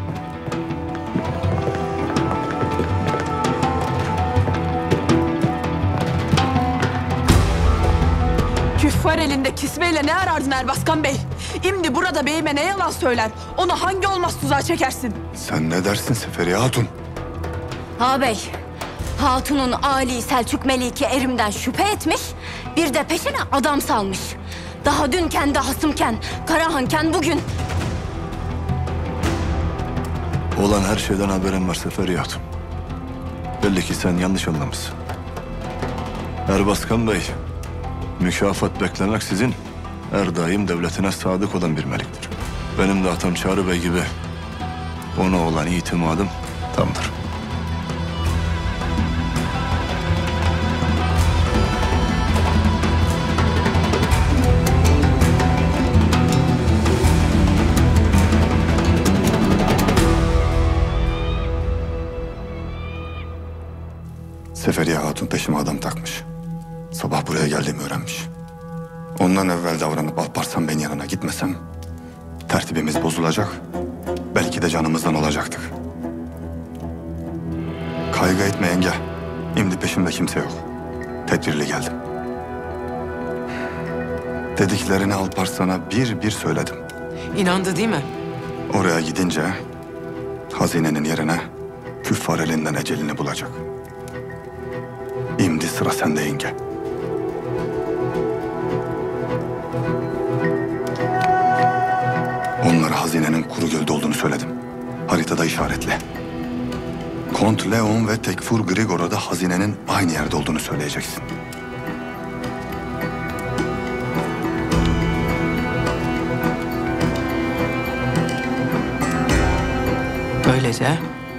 Küffar elinde kismeyle ne arardın Erbaskan Bey? Şimdi burada beyime ne yalan söyler? Onu hangi olmaz tuzağa çekersin? Sen ne dersin Seferiye Hatun? Ağabey, Hatun'un Ali Selçuk Meliki Erim'den şüphe etmiş, bir de peşine adam salmış. Daha dün kendi hasımken, Karahanken bugün. Olan her şeyden haberim var Seferiye Hatun. Belli ki sen yanlış anlamışsın. Erbaskan Bey, mükafat beklemek sizin her daim devletine sadık olan bir meliktir. Benim de atam Çağrı Bey gibi ona olan itimadım tamdır. Seferiye Hatun peşime adam takmış. Sabah buraya geldiğimi öğrenmiş. Ondan evvel davranıp Alparslan Bey'in yanına gitmesem tertibimiz bozulacak, belki de canımızdan olacaktık. Kaygı etme yenge. Şimdi peşimde kimse yok. Tedbirli geldim. Dediklerini Alparslan'a bir bir söyledim. İnandı değil mi? Oraya gidince hazinenin yerine küffar elinden ecelini bulacak. Şimdi sıra sende yenge. Onlara hazinenin Kuru Göl'de olduğunu söyledim. Haritada işaretle. Kont Leon ve Tekfur Grigor'a da hazinenin aynı yerde olduğunu söyleyeceksin. Böylece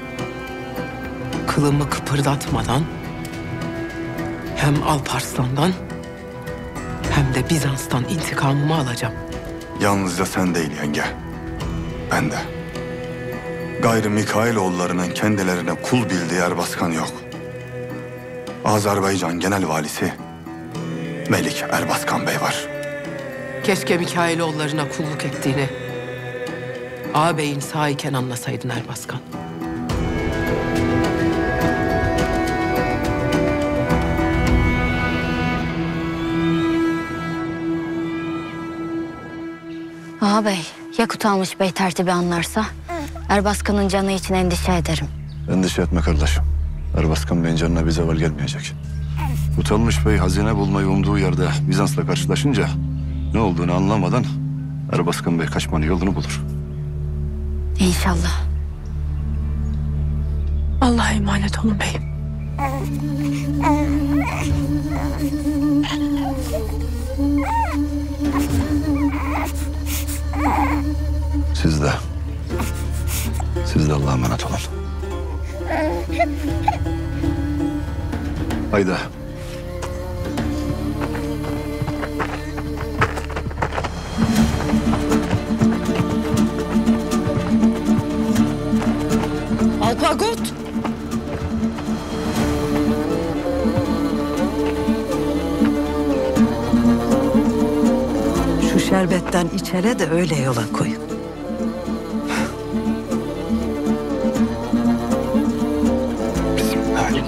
kılımı kıpırdatmadan hem Alparslan'dan hem de Bizans'tan intikamımı alacağım. Yalnızca sen değil yenge. Ben de. Gayrı Mikailoğullarının kendilerine kul bildiği Erbaskan yok. Azerbaycan Genel Valisi Melik Erbaskan Bey var. Keşke Mikailoğullarına kulluk ettiğini ağabeyin sağ iken anlasaydın Erbaskan. Ağabey, ya Kutalmış Bey tertibi anlarsa? Erbaskan'ın canı için endişe ederim. Endişe etme kardeşim. Erbaskan Bey'in canına bir zeval gelmeyecek. Kutalmış Bey hazine bulmayı umduğu yerde Bizans'la karşılaşınca ne olduğunu anlamadan Erbaskan Bey kaçmanın yolunu bulur. İnşallah. Allah'a emanet olun beyim. Siz de. Siz de Allah'a emanet olun. Haydi. Alpagut! şerbetten içele de öyle yola koyun. Bismillah.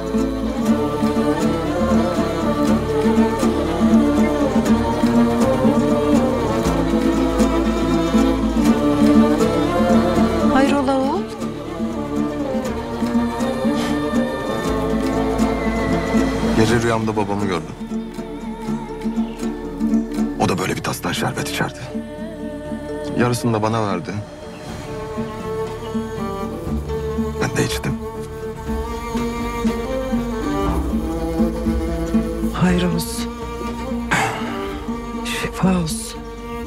Hayrola oğul? Gece rüyamda babamı gördüm. O da böyle bir tastan şerbet içerdi. Yarısını da bana verdi. Ben de içtim. Hayır olsun. Şifa olsun.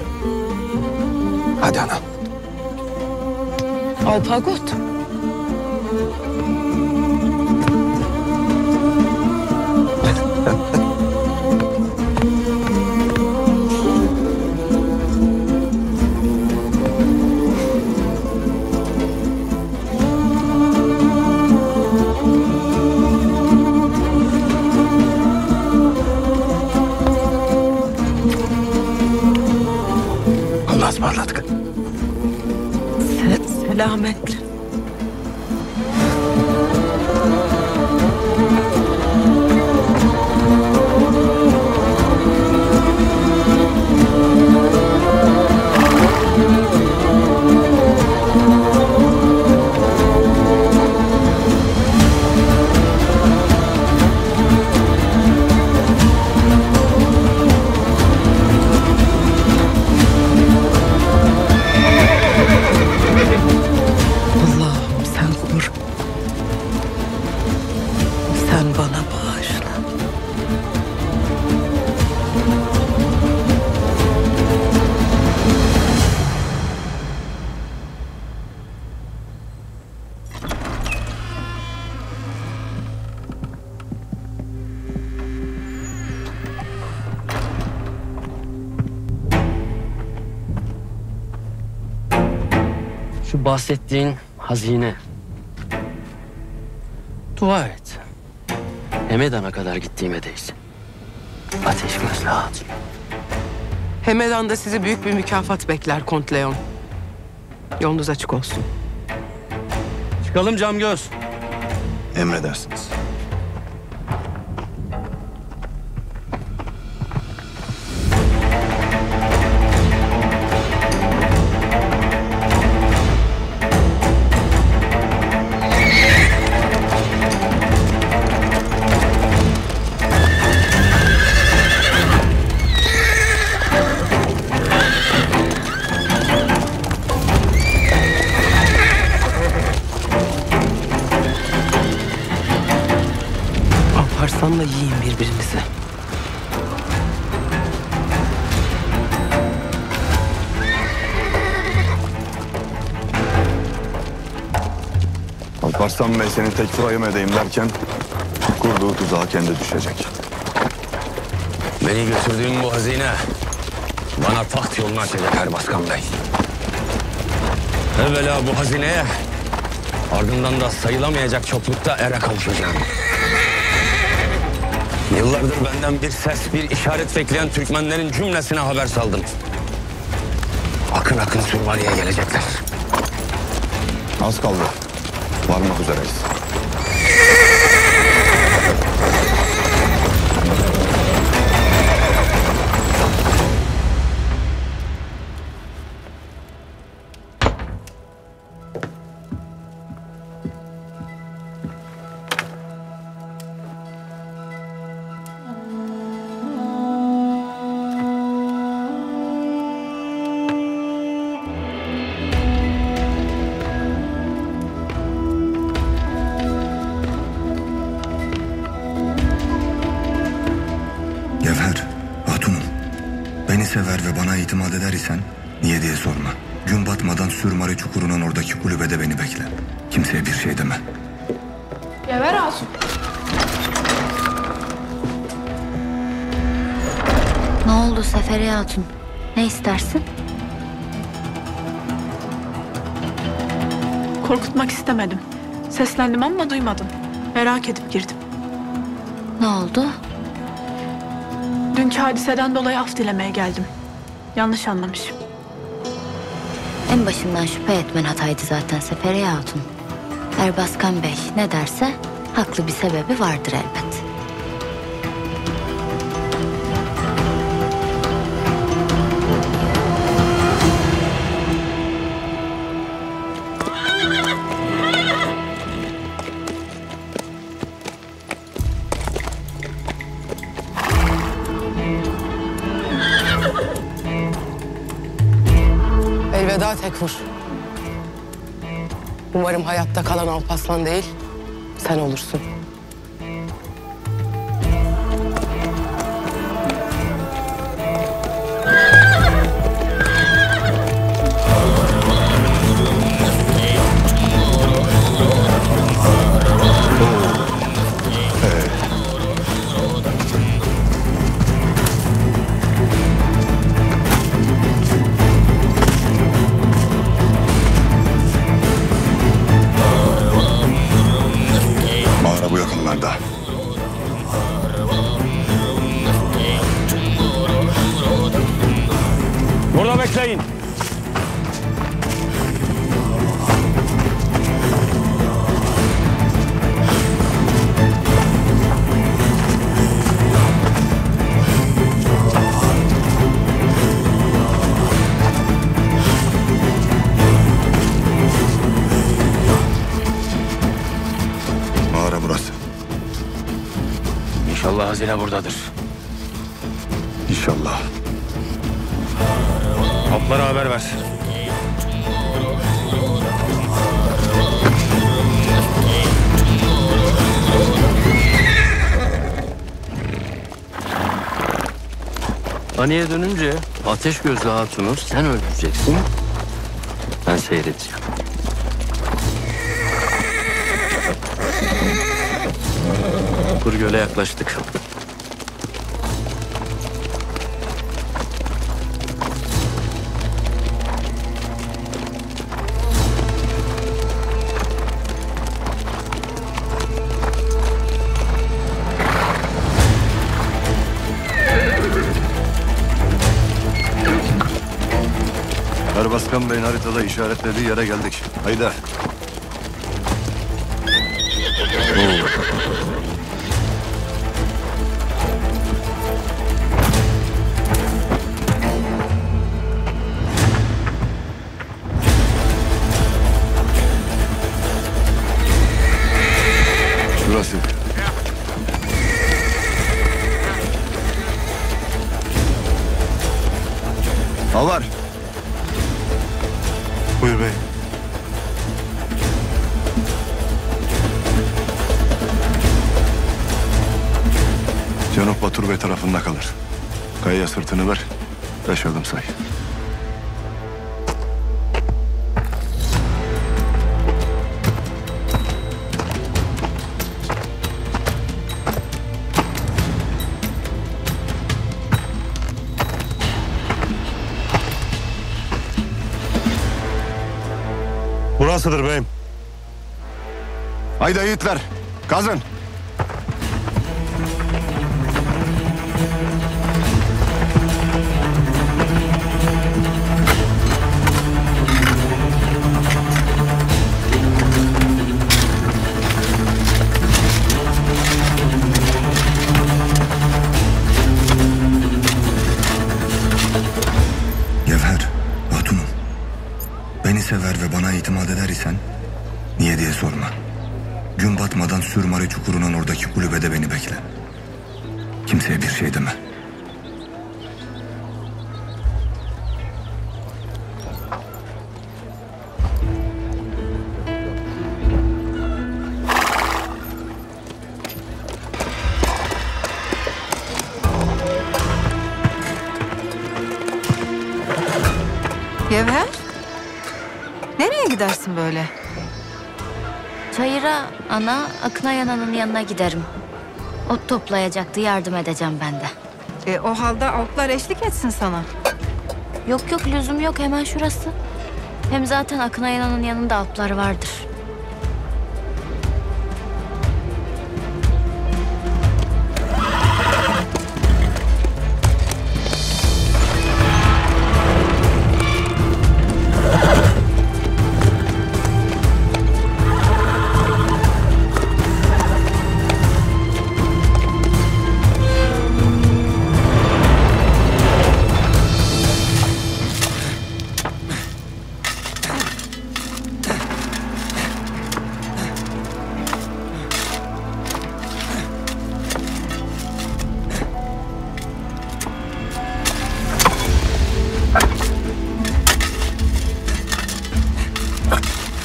Hadi ana. Alpagut. Allah'a ısmarladık. Se selametle. Allah'ım sen koru. Sen bana bağışla. Şu bahsettiğin hazine. Dua et. Hemedan'a kadar gittiğime değsin. Ateş gözlü hatun. Hemedan'da sizi büyük bir mükafat bekler Kont Leon. Yolunuz açık olsun. Çıkalım Camgöz. Emredersiniz. Alparslan'la yiyin birbirinizi. Alparslan Bey senin tek turayım edeyim derken kurduğu tuzağa kendi düşecek. Beni götürdüğün bu hazine bana taht yolunu açacak Erbaskan Bey. Evvela bu hazineye, ardından da sayılamayacak çoklukta ere kavuşacağım. Yıllardır benden bir ses, bir işaret bekleyen Türkmenlerin cümlesine haber saldım. Akın akın Sürmari'ye gelecekler. Az kaldı. Varmak üzereyiz. Gevher, hatunum. Beni sever ve bana itimat eder isen niye diye sorma. Gün batmadan Sürmari çukurunun oradaki kulübede beni bekle. Kimseye bir şey deme. Gever Asu. Ne oldu Seferiye Hatun? Ne istersin? Korkutmak istemedim. Seslendim ama duymadım. Merak edip girdim. Ne oldu? Dünkü hadiseden dolayı af dilemeye geldim. Yanlış anlamışım. En başından şüphe etmen hataydı zaten Seferiye Hatun. Erbaskan Bey ne derse haklı bir sebebi vardır elbet. Elveda Tekfur. Umarım hayatta kalan Alparslan değil, sen olursun. Mağara bu yakınlarda. Burada bekleyin. Mağara burası. İnşallah hazine buradadır. İnşallah. Kaplara haber ver. Haniye dönünce ateş gözlü hatunu sen öldüreceksin. Ben seyredeceğim. Kurgöl'e yaklaştık. Erbaskan Bey'in haritada işaretlediği yere geldik. Haydi. Şurası. Avar. Buyur bey. Cenop Batur Bey tarafında kalır. Kayaya sırtını ver. Beş adım say. Burasıdır beyim. Haydi yiğitler. Kazın. Gevher, hatunum. Beni sever ve bana itimat eder isen niye diye sorma. Gün batmadan Sürmari Çukuru'nun oradaki kulübede beni bekle. Kimseye bir şey deme. Gevher, nereye gidersin böyle? Çayır'a ana, Akınay ananın yanına giderim. O toplayacaktı, yardım edeceğim ben de. E, o halde avuklar eşlik etsin sana. Yok yok, lüzum yok, hemen şurası. Hem zaten Akınay ananın yanında avuklar vardır.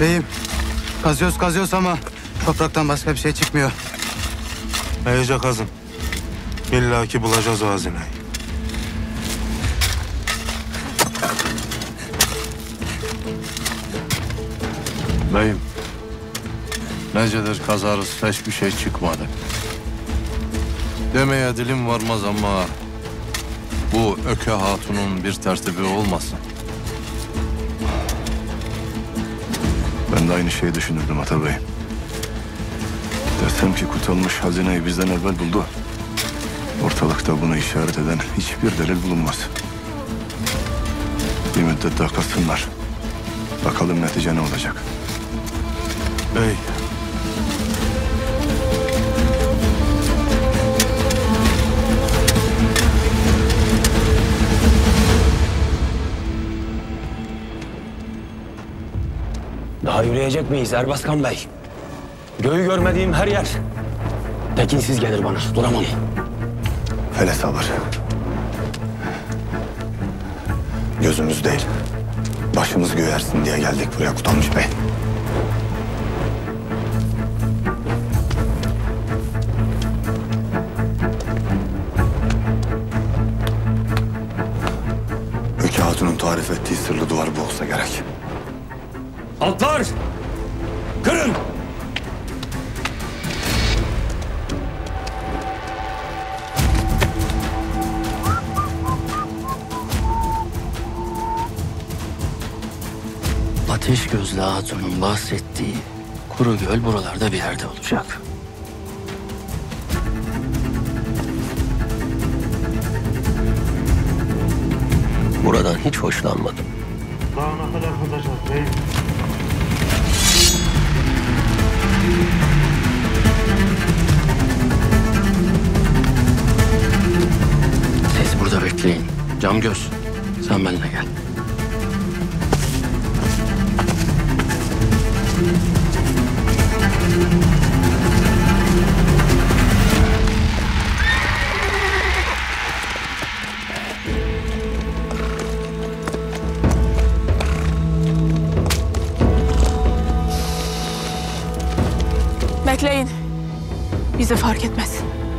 Beyim, kazıyoruz kazıyoruz ama topraktan başka bir şey çıkmıyor. Neyce kazın. İlla ki bulacağız o hazineyi. Beyim, necedir kazarız hiçbir şey çıkmadı. Demeye dilim varmaz ama bu Öke Hatun'un bir tertibi olmasın. Ben de aynı şeyi düşünürdüm Atabey. Dersem ki kurtulmuş hazineyi bizden evvel buldu. Ortalıkta bunu işaret eden hiçbir delil bulunmaz. Bir müddet daha kalsınlar. Bakalım netice ne olacak. Bey. Daha yürüyecek miyiz Erbaskan Bey? Göğü görmediğim her yer tekinsiz gelir bana. Duramam. Hele sabır. Gözümüz değil, başımız göğersin diye geldik buraya Kutalmış Bey. Öke Hatun'un tarif ettiği sırlı duvar bu olsa gerek. Altlar! Kırın! Ateş Gözlü Hatun'un bahsettiği kuru göl buralarda bir yerde olacak. Buradan hiç hoşlanmadım. Daha ne kadar kazacağız beyim? Siz burada bekleyin. Camgöz, sen benimle gel. Bekleyin. Bizi fark etmez.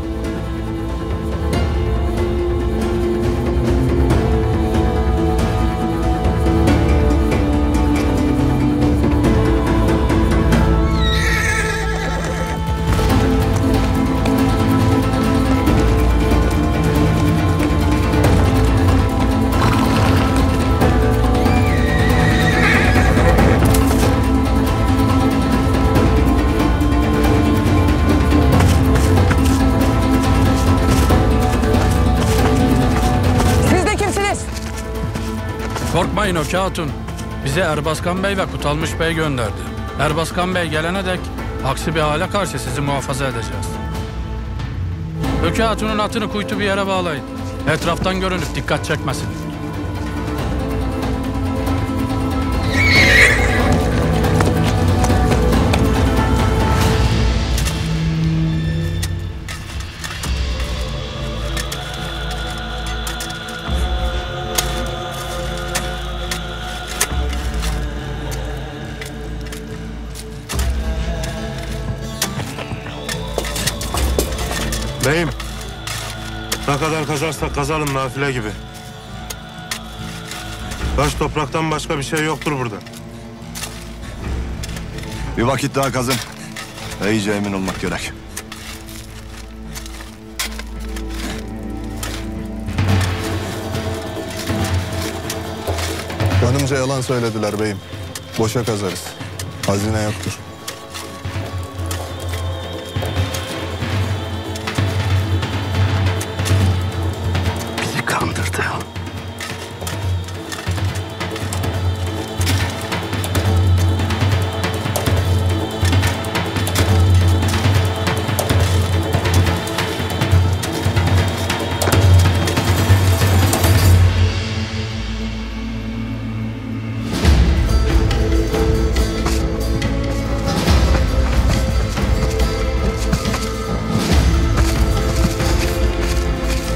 Korkmayın Öke Hatun. Bizi Erbaskan Bey ve Kutalmış Bey gönderdi. Erbaskan Bey gelene dek aksi bir hale karşı sizi muhafaza edeceğiz. Öke Hatun'un atını kuytu bir yere bağlayın. Etraftan görünüp dikkat çekmesin. Beyim, ne kadar kazarsak kazalım nafile gibi. Taş topraktan başka bir şey yoktur burada. Bir vakit daha kazın. İyice emin olmak gerek. Kanımca yalan söylediler beyim. Boşa kazarız. Hazine yoktur. Bizi kandırdı.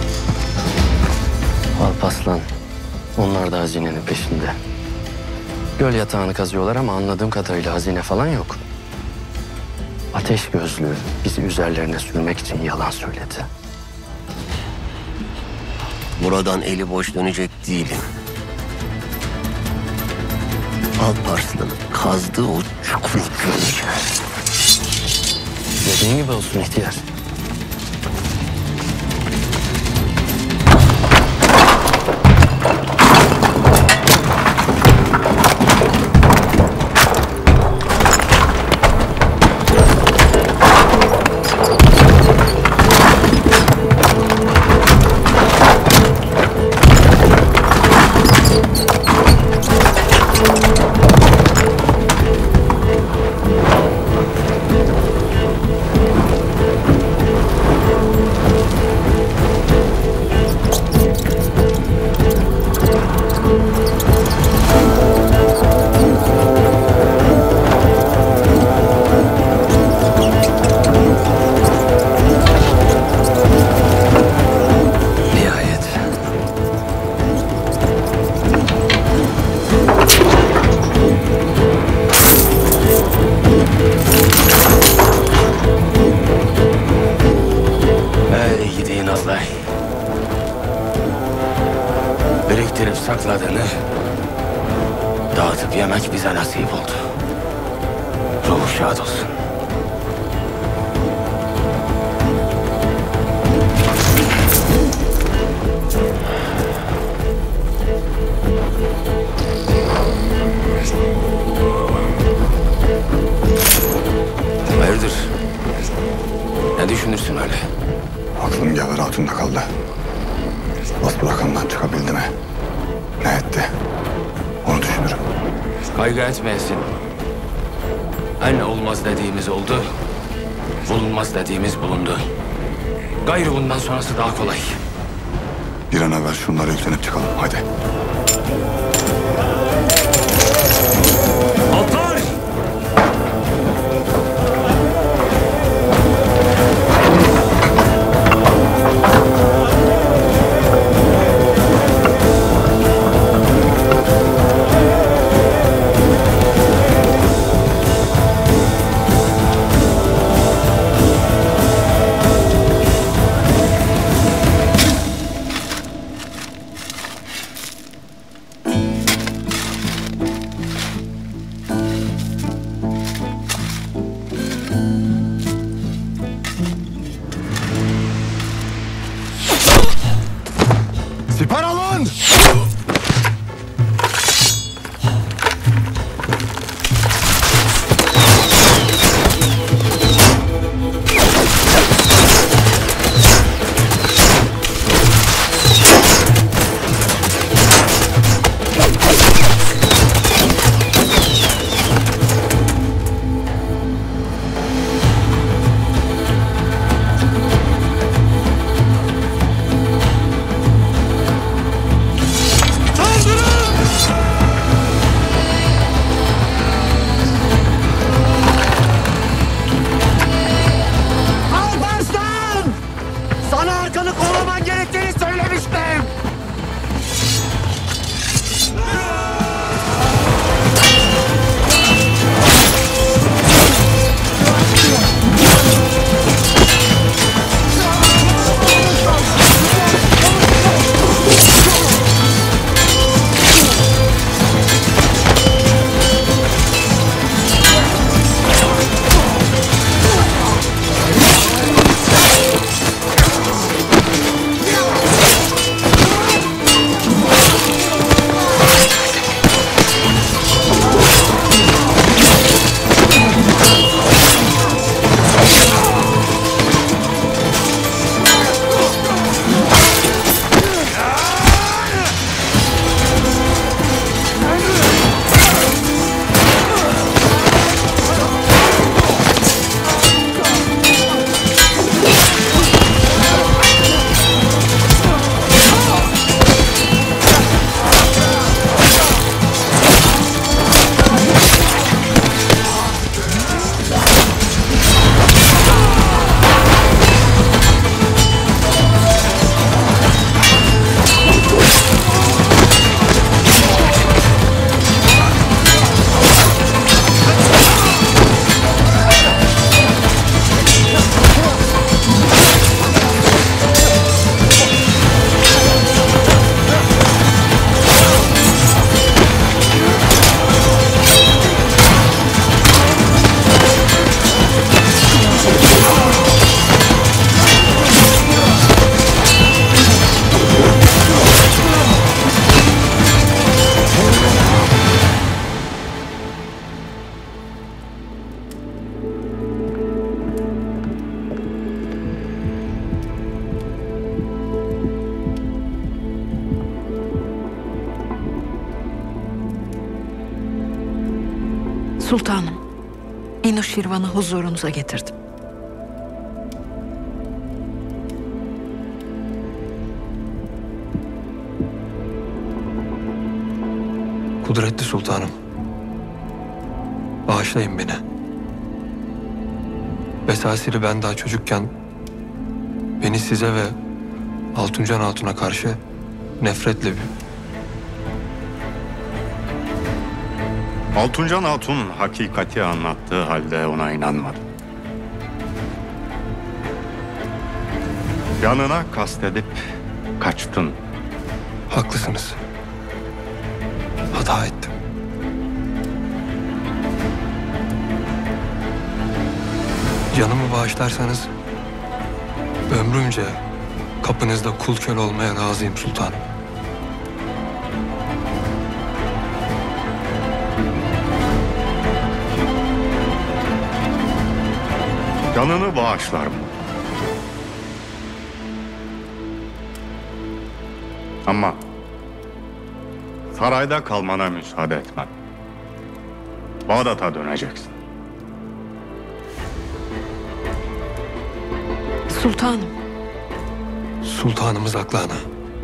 Alparslan, onlar da hazinenin peşinde. Göl yatağını kazıyorlar ama anladığım kadarıyla hazine falan yok. Ateş gözlü bizi üzerlerine sürmek için yalan söyledi. Buradan eli boş dönecek değilim. Alparslan'ın kazdığı o çukuru göreceğiz. Dediğin gibi olsun ihtiyar. Biriktirip sakladığını dağıtıp yemek bize nasip oldu. Ruhu şad olsun. Hayırdır? Ne düşünürsün öyle? Aklım Gavur Hatun'da kaldı. Bas bırakandan çıkabildi mi? Ne etti? Onu düşünürüm. Kaygı etmeyesin. En olmaz dediğimiz oldu. Bulunmaz dediğimiz bulundu. Gayrı bundan sonrası daha kolay. Bir an evvel şunlara yüklenip çıkalım. Hadi. Altar! Sultanım, İnuşirvan'ı huzurunuza getirdim. Kudretli sultanım, bağışlayın beni. Vesasiri ben daha çocukken beni size ve Altuncan Hatun'a karşı nefretle bir... Altuncan Hatun hakikati anlattığı halde ona inanmadı. Yanına kastedip kaçtın. Haklısınız. Hata ettim. Canımı bağışlarsanız ömrümce kapınızda kul köle olmaya razıyım sultanım. Canını bağışlarım. Ama sarayda kalmana müsaade etmem. Bağdat'a döneceksin. Sultanım. Sultanımız haklı ana.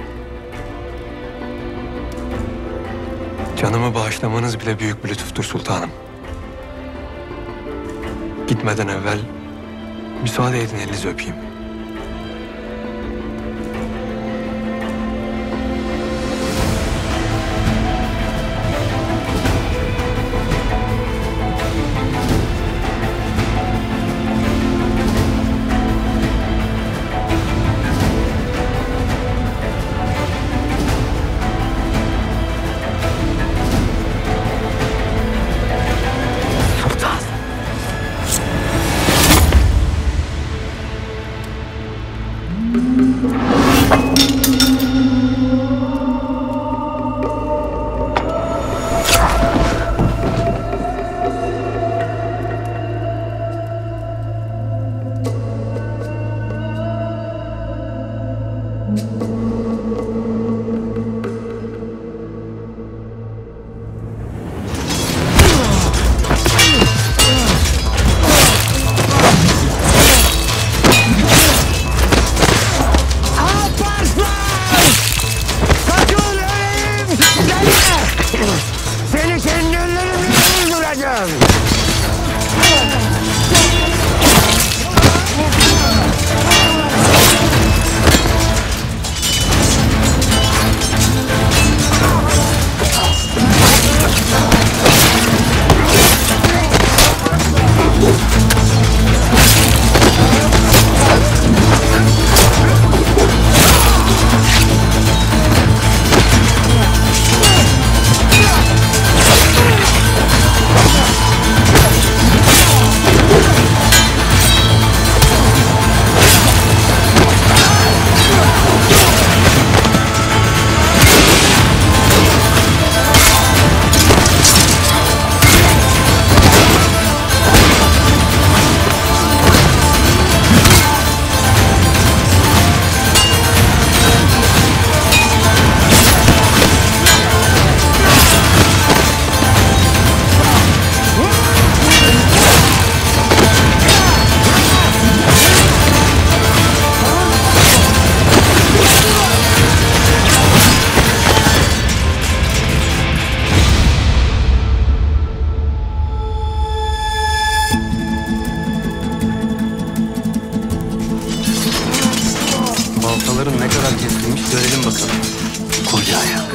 Canımı bağışlamanız bile büyük bir lütuftur sultanım. Gitmeden evvel müsaade edin elinizi öpeyim. Seni kendi ellerimle öldüreceğim. Baltaların ne kadar kesilmiş görelim bakalım. Koca ayak.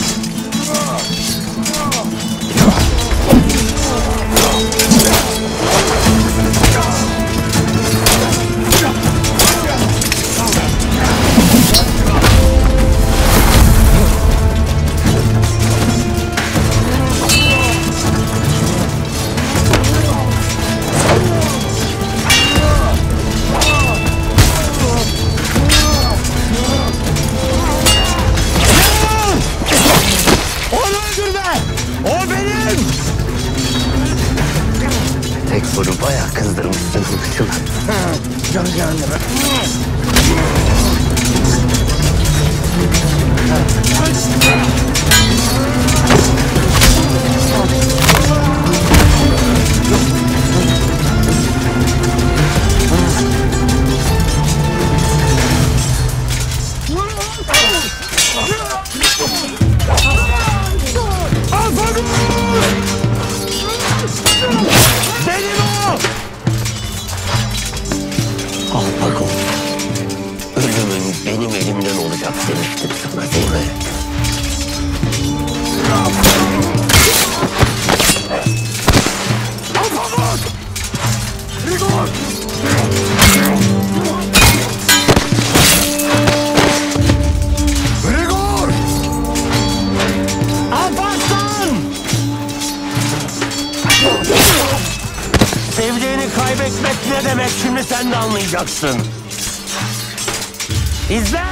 Tek vurup bayağı kızdırmışsın hırçın. Can cehenneme. Benim o! Alpago, ölümün benim elimden olacak demiştim sana değil mi? Alpago! Rigor! Rigor! Alparslan! Sevdiğini kaybetmek ne demek şimdi sen de anlayacaksın. İzle!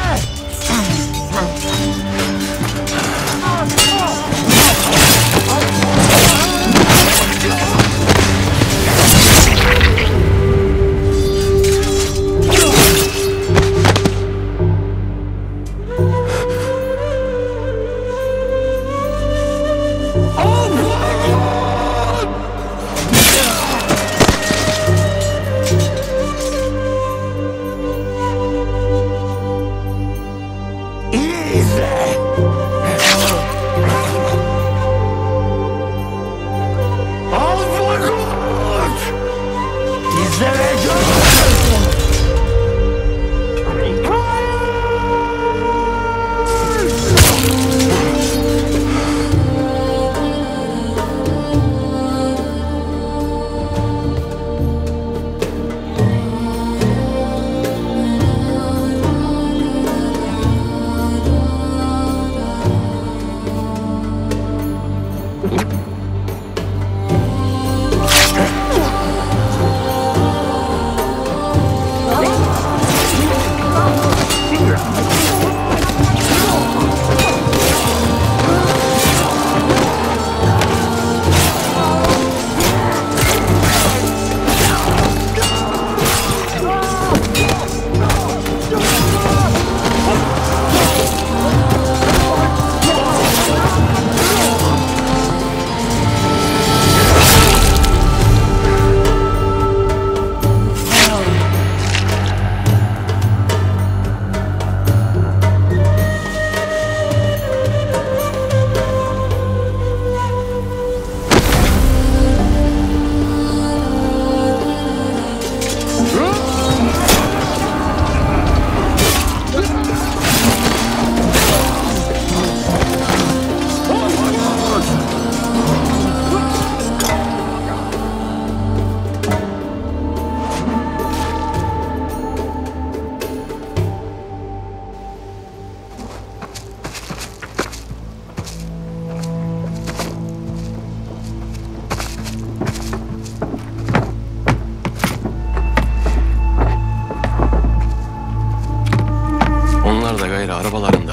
Onlar da gayrı arabalarında.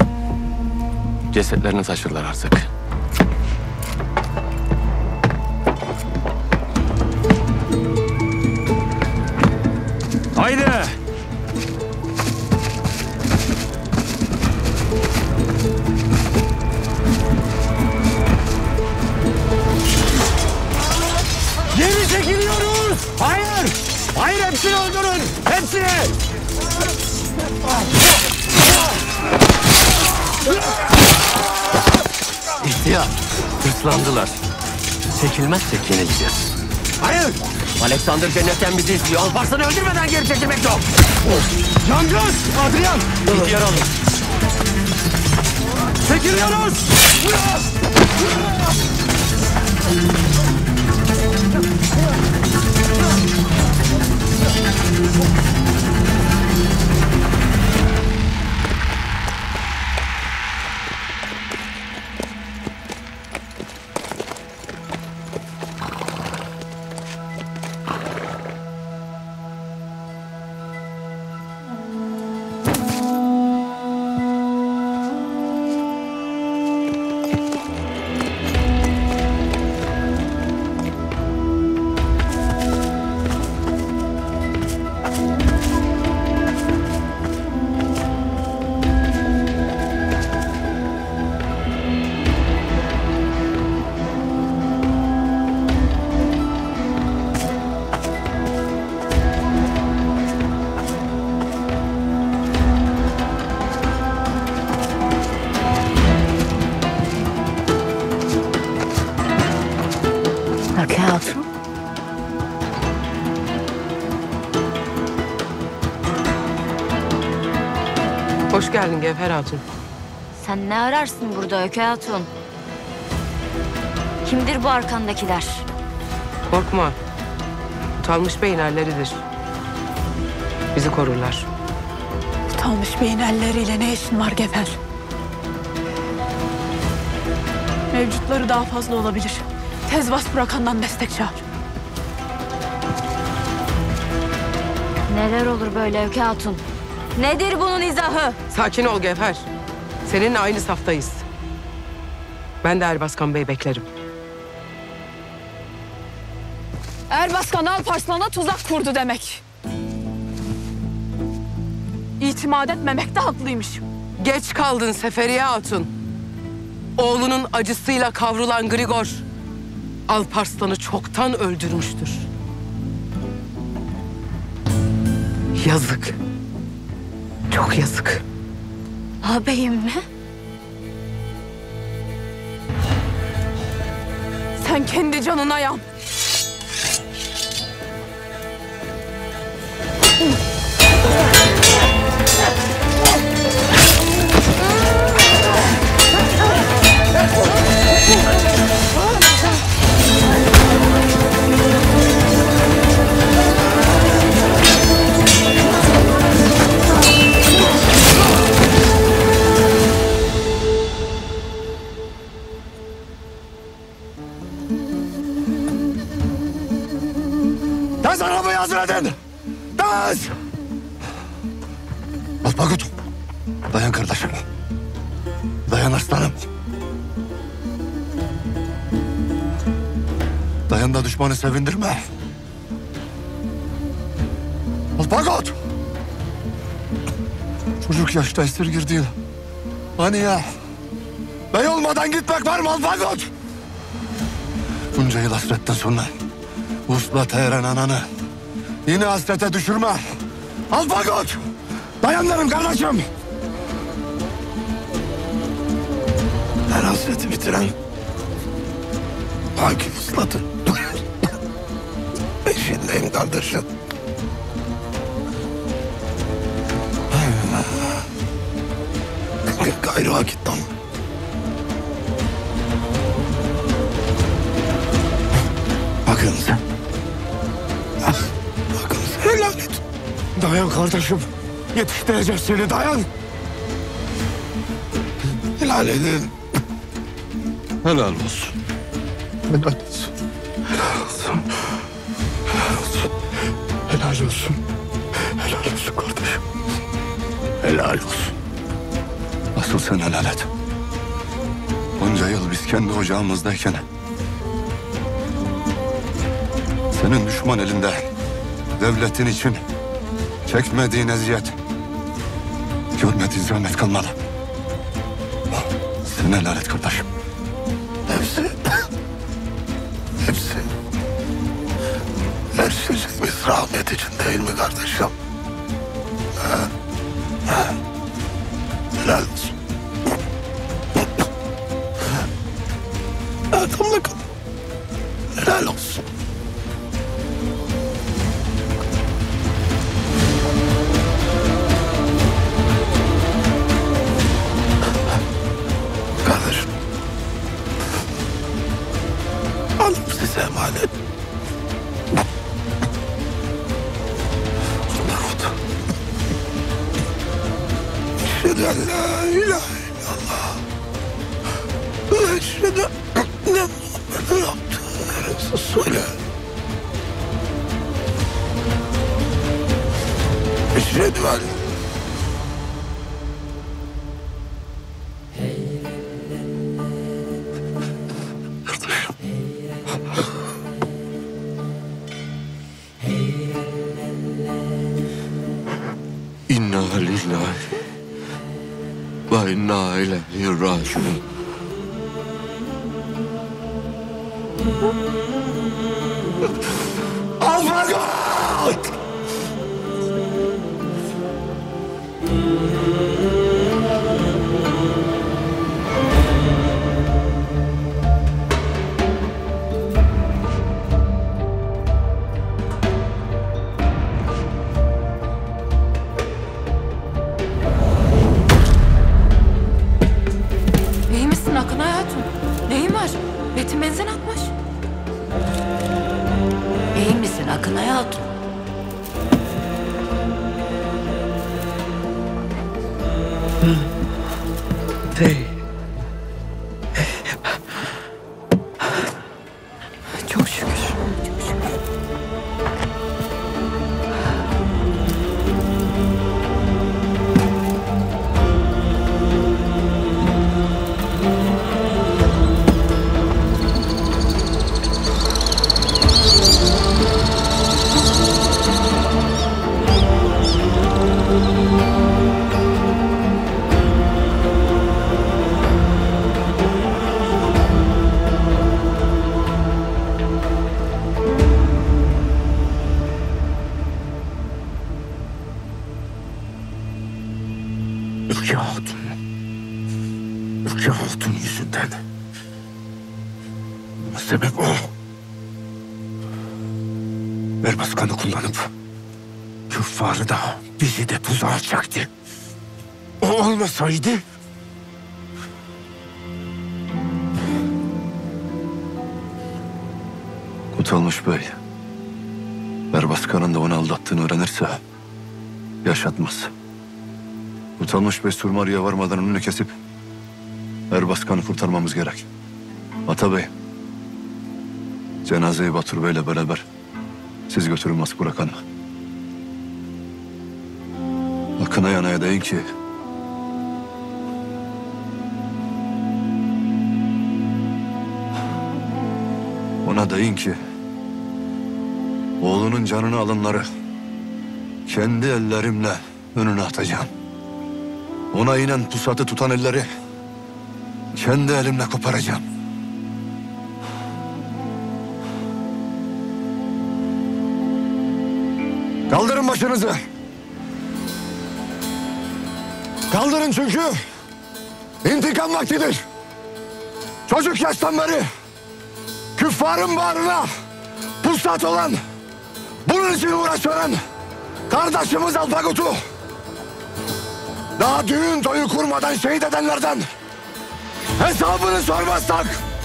Cesetlerini taşırlar artık. Haydi! Geri çekiliyoruz! Hayır! Hayır, hepsini öldürün! Hepsini! İhtiyar, hırslandılar. Çekilmezsek yenileceğiz. Hayır! Alexander cennetten bizi izliyor. Alparslan'ı öldürmeden geri çekilmek yok. Cancağız! Adrian! İhtiyar alın. Çekiliyoruz! Hoş geldin Gevher Hatun. Sen ne ararsın burada Öke Hatun? Kimdir bu arkandakiler? Korkma. Utanmış Bey'in elleridir. Bizi korurlar. Utanmış Bey'in elleriyle ne işin var Gevher? Mevcutları daha fazla olabilir. Tez bas Burakan'dan destek çağır. Neler olur böyle Öke Hatun? Nedir bunun izahı? Sakin ol Gevher. Seninle aynı saftayız. Ben de Erbaskan Bey beklerim. Erbaskan Alparslan'a tuzak kurdu demek. İtimat etmemek de haklıymış. Geç kaldın Seferiye Hatun. Oğlunun acısıyla kavrulan Grigor Alparslan'ı çoktan öldürmüştür. Yazık. Çok yazık. Ağabeyim mi? Sen kendi canına yan. Tez arabayı hazır edin! Tez! Alpagut! Dayan kardeşim. Dayan aslanım. Dayan da düşmanı sevindirme. Alpagut! Çocuk yaşta esirgir değil. Hani ya? Bey olmadan gitmek var mı Alpagut? Bunca yıl hasretten sonra uslat eren ananı yine hasrete düşürme. Alpagut! Dayanlarım kardeşim. Her hasreti bitiren Akif uslatın. Peşindeyim kardeşim. Gayrı vakitten. Bakın sen. Bakın sen. Helal et. Dayan kardeşim. Yetiştireceğiz seni, dayan. Helal edin. Helal olsun. Helal olsun. Helal olsun. Helal olsun. Helal olsun. Helal olsun kardeşim. Helal olsun. Asıl sen helal et. Bunca yıl biz kendi ocağımızdayken senin düşman elinde devletin için çekmediğin eziyet, görmediğin zahmet kalmadı. Sen helal et kardeşim. Hepsi, hepsi, hepsi biz rahmet için değil mi kardeşim? Ha? Ha? Helal olsun. Adamla kal. Helal olsun. Kardeşim. Hanım size emanet. Mahmut. Eşhedü en la ilahe illallah. Eşhedü ne Muhammed'e yaptı. Söyle. Eşhedü en İnna lillahi ve inna ileyhi raciun. Alpagut! Betim benzin atmış. İyi misin Akınay Hatun? Değil. Çok şükür. Çok şükür. Ülke Hatun. Ülke Hatun yüzünden. Sebep o. Erbaskan'ı kullanıp küffarı da bizi de tuzağa çekti. O olmasaydı Kutalmış Bey, Erbaskan'ın da onu aldattığını öğrenirse yaşatmaz. Kutalmış Bey Surmari'ye varmadan önünü kesip Erbaskan'ı kurtarmamız gerek. Ata Bey, cenazeyi Batur Bey'le beraber siz götürün Maskura Kan'a. Akınay Ana'ya deyin ki ona deyin ki oğlunun canını alanları kendi ellerimle önüne atacağım. Ona inen pusatı tutan elleri kendi elimle koparacağım. kaldırın başınızı. Kaldırın çünkü intikam vaktidir. Çocuk yaştan beri küffarın bağrına pusat olan, bunun için uğraşan kardeşimiz Alpagut'u daha düğün toyu kurmadan şehit edenlerden hesabını sormazsak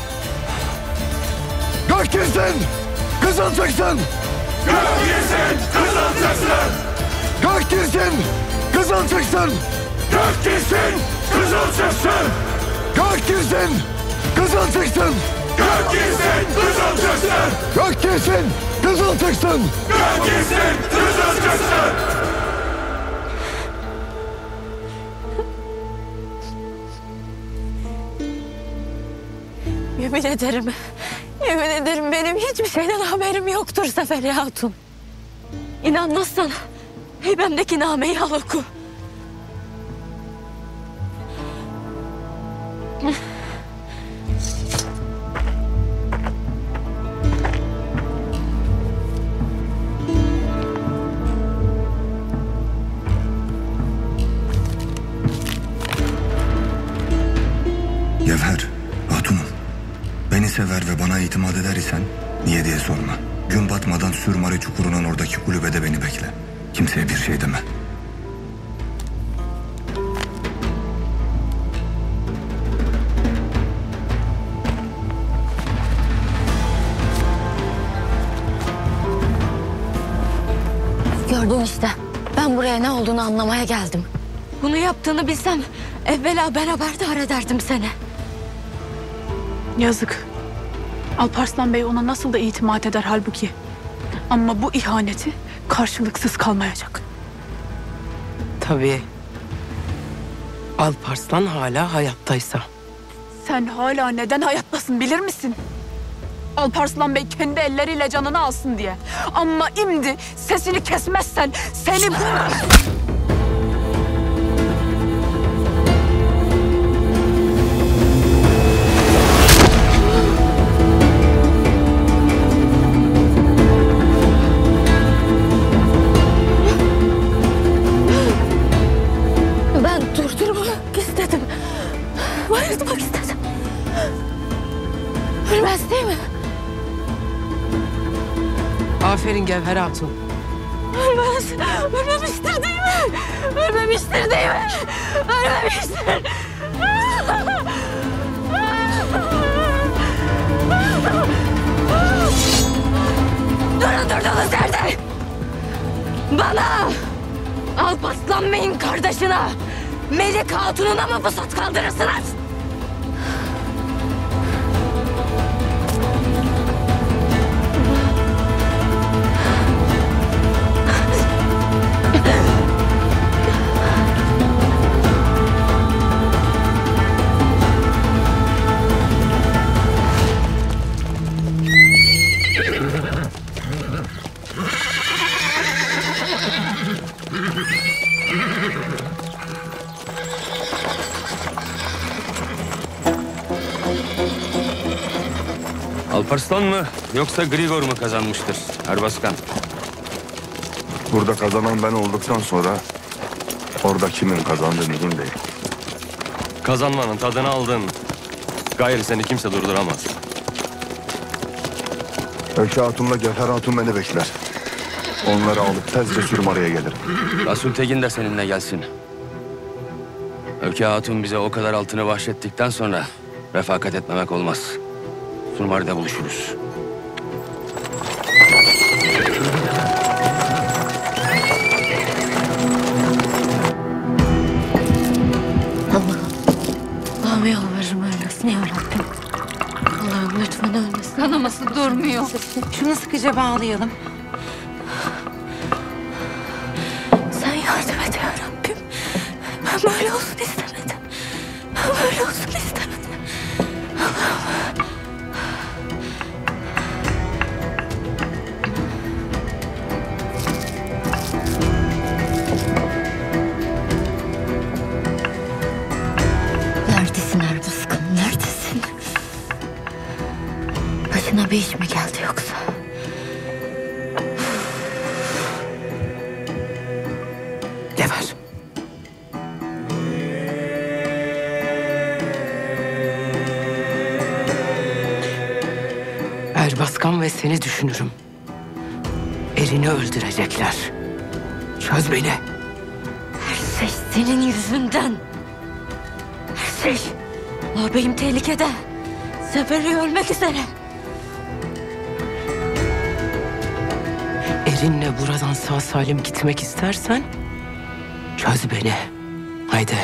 gök girsin, kızıl çıksın. Gök girsin, kızıl çıksın. Gök girsin, kızıl çıksın. Gök girsin, kızıl çıksın. Gök girsin, kızıl çıksın. Gök girsin, kızıl çıksın. Gök girsin, kızıl çıksın. Gök girsin, kızıl çıksın. Yemin ederim, yemin ederim benim hiçbir şeyden haberim yoktur Seferi Hatun. İnanmazsan heybemdeki nameyi al oku. Yevher, hatunum. Beni sever ve bana itimat eder isen niye diye sorma. Gün batmadan Sürmari Çukuru'nun oradaki kulübede beni bekle. Kimseye bir şey deme. Gördün işte. Ben buraya ne olduğunu anlamaya geldim. Bunu yaptığını bilsem evvela ben haberdar ederdim seni. Yazık. Alparslan Bey ona nasıl da itimat eder halbuki. Ama bu ihaneti karşılıksız kalmayacak. Tabii. Alparslan hala hayattaysa. Sen hala neden hayattasın bilir misin? Alparslan Bey kendi elleriyle canını alsın diye. Ama imdi sesini kesmezsen seni bu... Ben durdurmak istedim. Bayıltmak istedim. Ölmez değil mi? Aferin Gevher Hatun. Ölmez. Ölmemiştir değil mi? Ölmemiştir değil mi? Ölmemiştir. Bana! Alparslan Bey'in kardeşine, Melik Hatun'una mı fırsat kaldırırsınız? Alparslan mı yoksa Grigor mu kazanmıştır Erbaskan? Burada kazanan ben olduktan sonra orada kimin kazandığı mühim değil. Kazanmanın tadını aldın. Gayrı seni kimse durduramaz. Ökü Hatun'la Gevher Hatun beni bekler. Onları alıp tezce Sürmarı'ya gelirim. Resul Tekin de seninle gelsin. Ökü Hatun bize o kadar altını bahşettikten sonra refakat etmemek olmaz. Surmari'de buluşuruz. Allah'ım, Allah'ım yalvarırım ölmesin ya Rabbim. Allah'ım lütfen ölmesin. Kanaması durmuyor. Şunu sıkıca bağlayalım. Sen yardım et ya Rabbim. Ben böyle olsun istemedim. Ben böyle olsun istemedim. Allah'ım. Neredesin Erbaskan? Neredesin? Başına bir iş mi geldi yoksa? Gevher. Erbaskan ve seni düşünürüm. Erini öldürecekler. Çöz beni. Her şey senin yüzünden. Her şey. Ağabeyim tehlikede. Seferi ölmek üzere. Erinle buradan sağ salim gitmek istersen çöz beni. Haydi.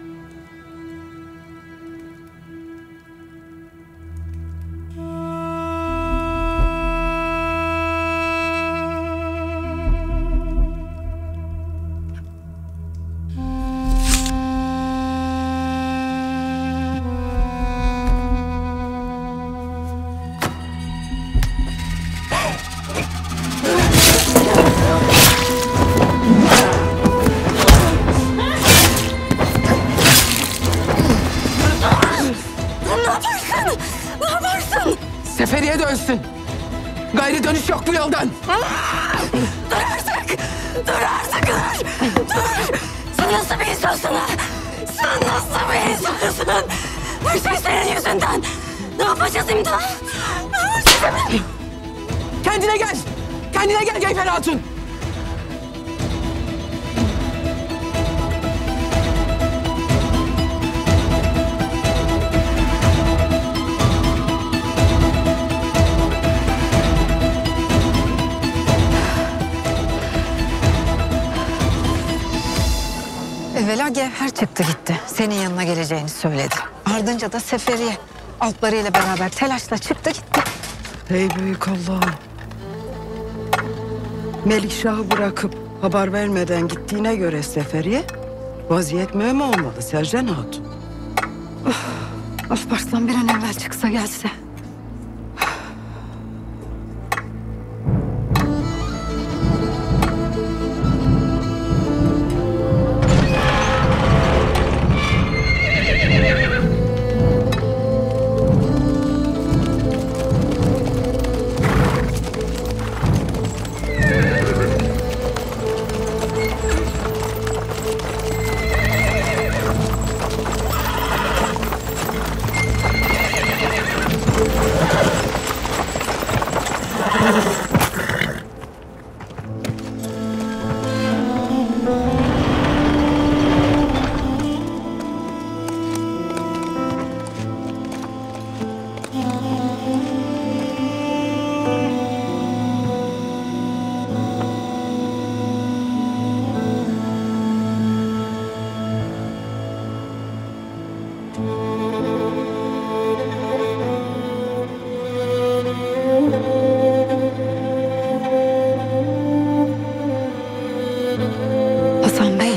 Seferiye dönsün. Gayri dönüş yok bu yoldan. Dur artık. Dur artık dur. Dur. Sen nasıl bir insansın ha? Sen nasıl bir insansın? Her şey senin yüzünden. Ne yapacağız şimdi ha? Ne yapacağız? Kendine gel. Kendine gel Gevher Hatun. Evvela Gevher çıktı gitti. Senin yanına geleceğini söyledi. Ardınca da Seferiye. Altlarıyla beraber telaşla çıktı gitti. Ey büyük Allah'ım. Melikşah'ı bırakıp haber vermeden gittiğine göre Seferiye, vaziyet mühim olmalı Sercan Hatun. Alparslan bir an evvel çıksa gelse. Hasan Bey.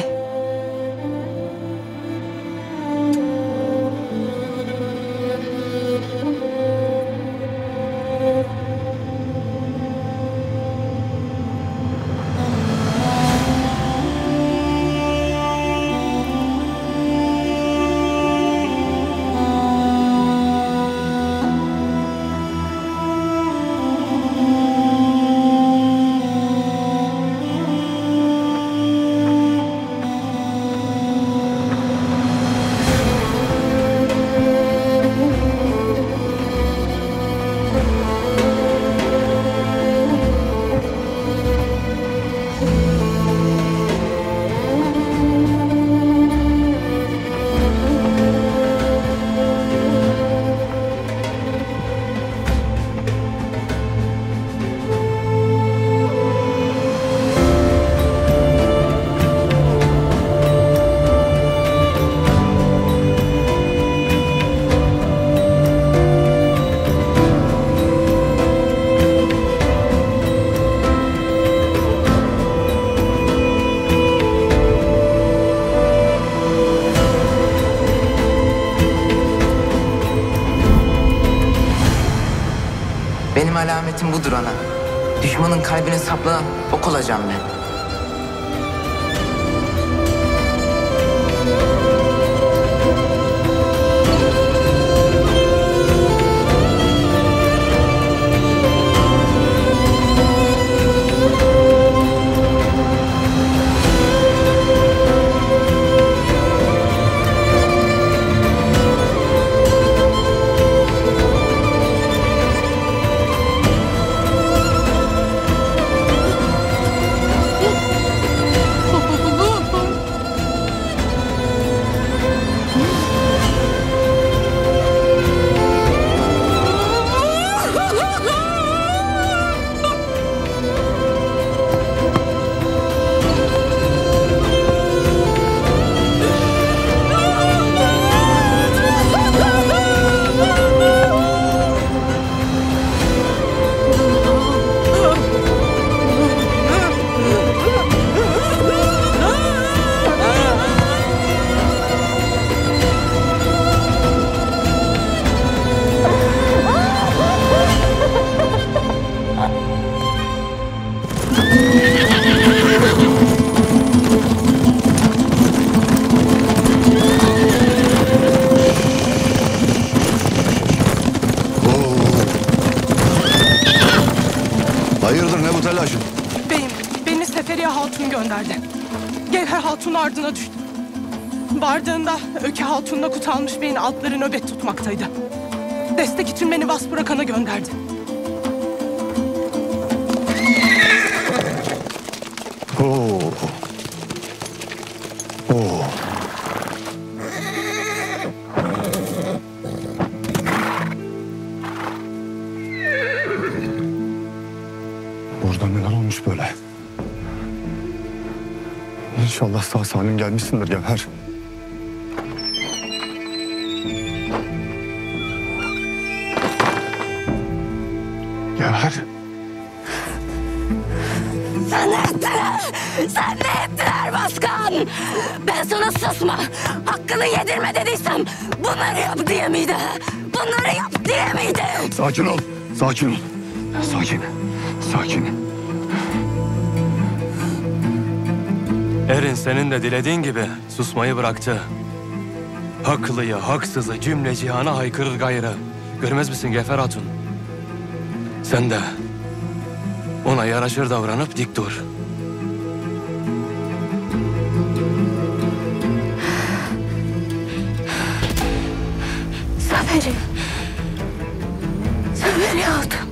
Benim alametim budur ana. Düşmanın kalbine saplanan ok olacağım ben. Hayırdır ne bu telaşın? Beyim, beni Seferiye Hatun gönderdi. Gevher Hatun ardına düştü. Vardığında Öke Hatun'la Kutalmış Bey'in altları nöbet tutmaktaydı. Destek için beni Vaspurakan'a gönderdi. Oo. Oo. Burada neler olmuş böyle? İnşallah sağ salim gelmişsindir Gevher. Gevher. Sen ne ettiler? Sen ne ettiler Başkan? Ben sana susma, hakkını yedirme dediysem bunları yap diye miydi? Bunları yap diye miydi? Sakin ol, sakin ol. Sakin, sakin. Erin senin de dilediğin gibi susmayı bıraktı. Haklıyı, haksızı cümle cihana haykırır gayrı. Görmez misin Gevher Hatun? Sen de ona yaraşır davranıp dik dur. Seferi. Seferi Hatun.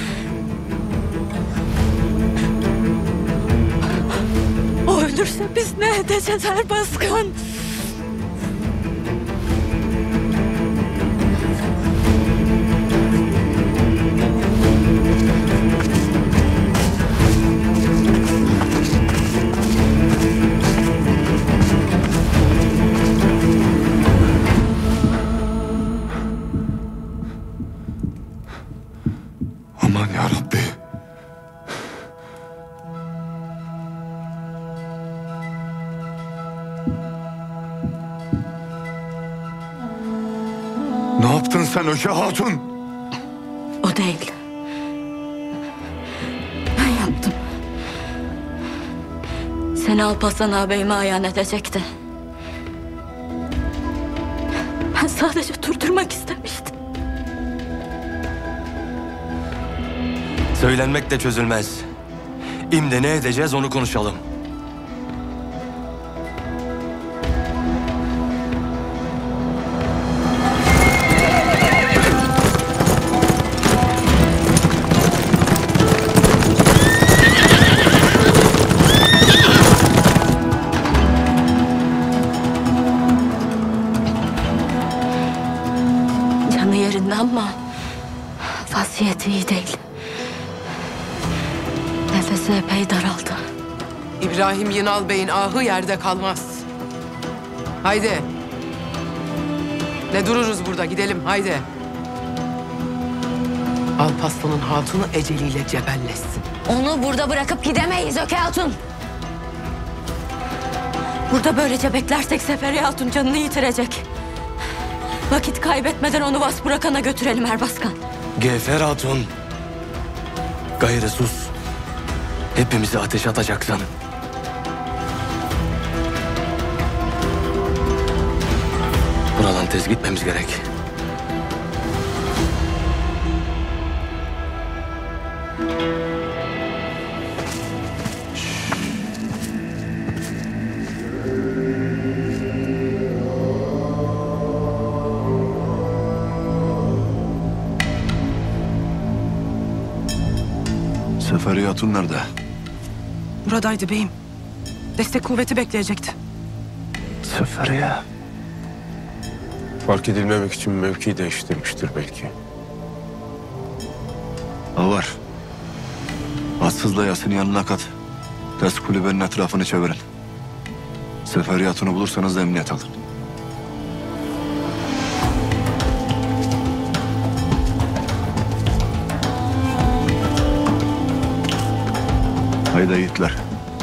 O ölürse biz ne edeceğiz Erbaskan? Ne yaptın sen Öke Hatun? O değil. Ben yaptım. Seni Alparslan ağabeyime ayan edecekti. Ben sadece durdurmak istemiştim. Söylenmek de çözülmez. İmde ne edeceğiz onu konuşalım. Canı yerinde ama vaziyeti iyi değil. Nefesi epey daraldı. İbrahim Yınal Bey'in ahı yerde kalmaz. Haydi. Ne dururuz burada, gidelim haydi. Alparslan'ın hatunu eceliyle cebelleşsin. Onu burada bırakıp gidemeyiz Öke Hatun. Burada böylece beklersek Seferiye Hatun canını yitirecek. Vakit kaybetmeden onu Vasburakan'a götürelim Erbaskan. Gevher Hatun. Gayrı sus. Hepimizi ateşe atacaksın. Buradan tez gitmemiz gerek. Seferiye Hatun nerede? Buradaydı beyim. Destek kuvveti bekleyecekti. Seferiye. Fark edilmemek için mevki değiştirmiştir belki. Avar. Atsızla Yasin'i yanına kat. Ters kulübenin etrafını çevirin. Seferiye Hatun'u bulursanız da emniyet alın. Haydi yiğitler.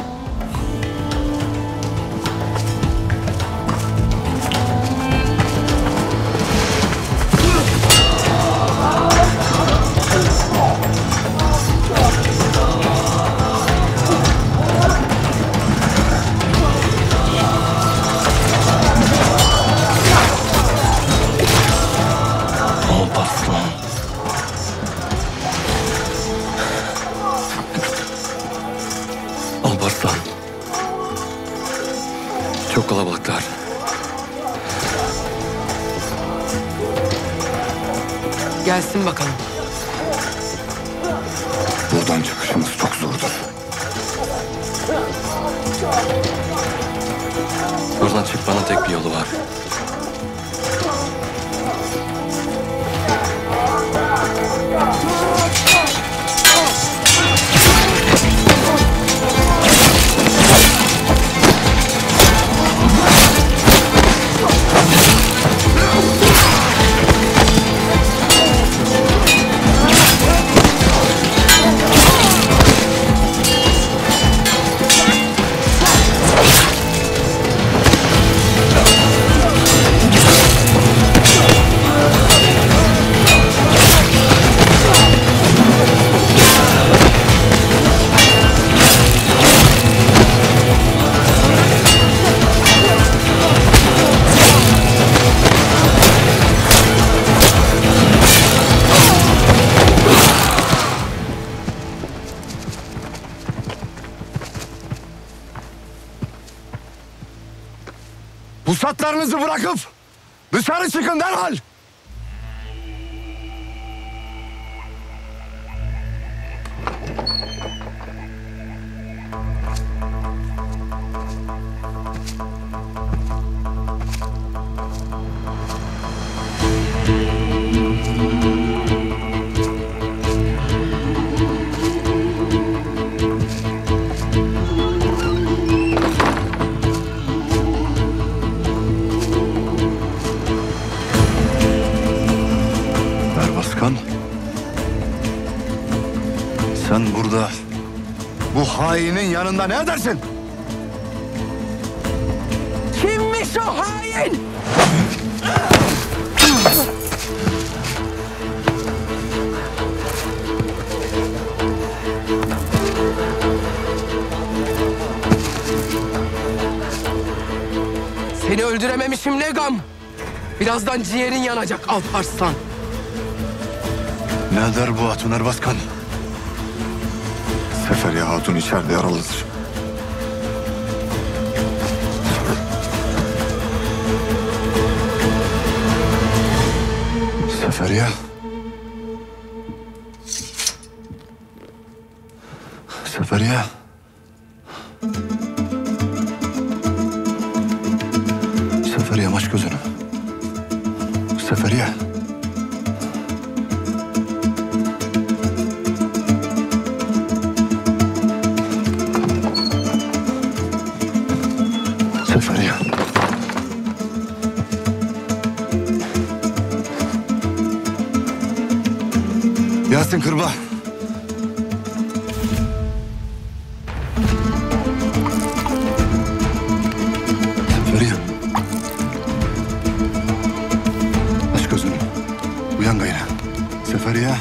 Alparslan. Alparslan. Çok kalabalıklar. Gelsin bakalım. Buradan çıkışımız çok zordur. Buradan çıkmanın tek bir yolu var. Pusatlarınızı bırakıp dışarı çıkın derhal. Erbaskan. Sen burada Bu hainin yanında ne edersin? Kimmiş o hain? öldürememişim ne gam. Birazdan ciğerin yanacak Alparslan. Ne der bu hatun Erbaskan? Seferiye Hatun içeride yaralıdır. Seferiye. Seferiye. Seferiye aç gözünü. Seferiye. Seferiye. Yasin Kırba. Seferiye. Aç gözünü. Uyan gayrı. Seferiye.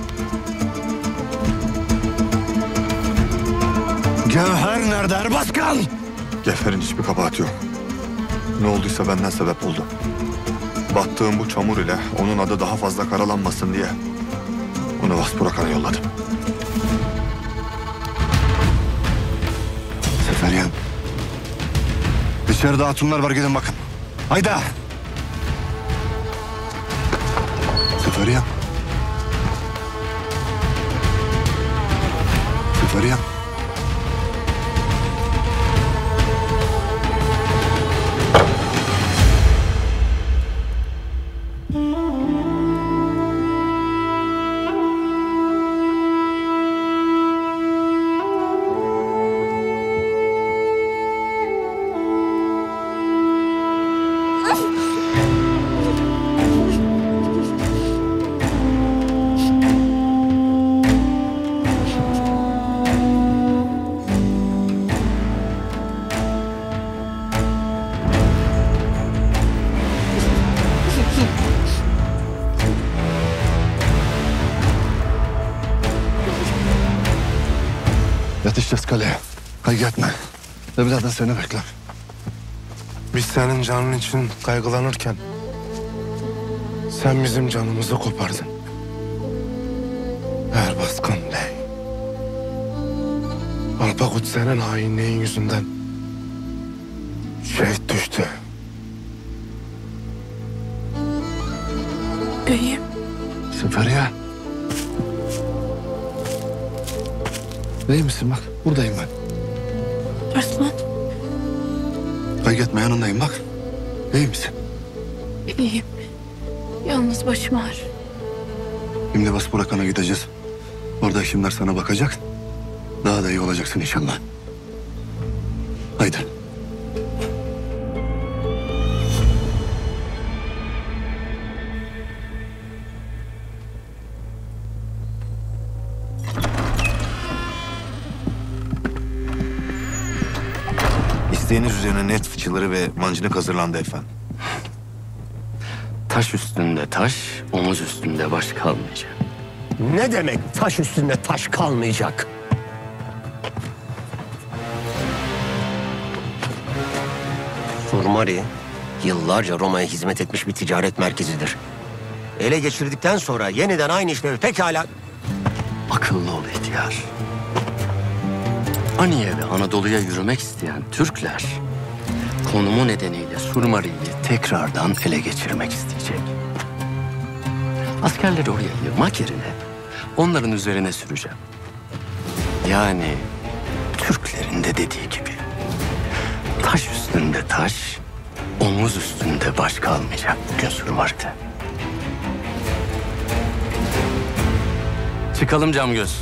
Gevher nerede Erbaskan? Gevher'in hiçbir kabahati yok. Ne olduysa benden sebep oldu. Battığım bu çamur ile onun adı daha fazla karalanmasın diye onu Vaspurakan'a yolladım. Seferiye. İçeride hatunlar var, gidin bakın. Hayda. Seferiye. Seferiye. Yetişeceğiz kaleye. Kaygı etme. Evladım seni bekler. Biz senin canın için kaygılanırken sen bizim canımızı kopardın. Erbaskan Bey. Alpakut senin hainliğin yüzünden şehit düştü. Beyim. Seferiye. İyi misin bak? Buradayım ben. Arslan. Kaygı etme, yanındayım bak. İyi misin? İyiyim. Yalnız başım ağrır. Şimdi Vaspurakan'a gideceğiz. Orada hekimler sana bakacak. Daha da iyi olacaksın inşallah. Haydi. İsteğiniz üzerine net fıçıları ve mancınık hazırlandı efendim. Taş üstünde taş, omuz üstünde baş kalmayacak. Ne demek taş üstünde taş kalmayacak? Surmari yıllarca Roma'ya hizmet etmiş bir ticaret merkezidir. Ele geçirdikten sonra yeniden aynı işlevi pekala... Akıllı ol ihtiyar. Aniye ve Anadolu'ya yürümek isteyen Türkler konumu nedeniyle Surmari'yi tekrardan ele geçirmek isteyecek. Askerleri oraya yığmak yerine onların üzerine süreceğim. Yani Türklerin de dediği gibi taş üstünde taş, omuz üstünde baş kalmayacak bugün Surmari'de. Çıkalım Camgöz.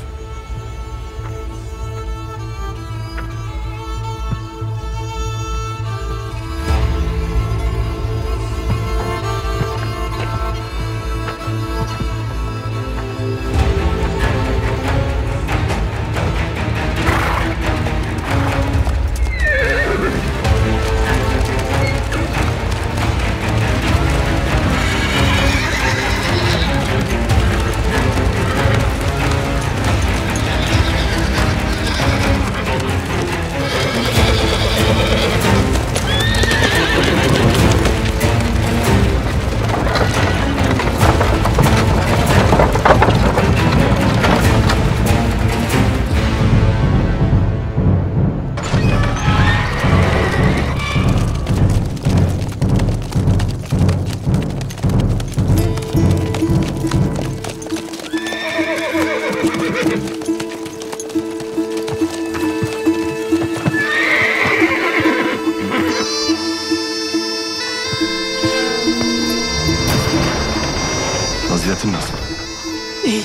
Vaziyetin nasıl? İyi.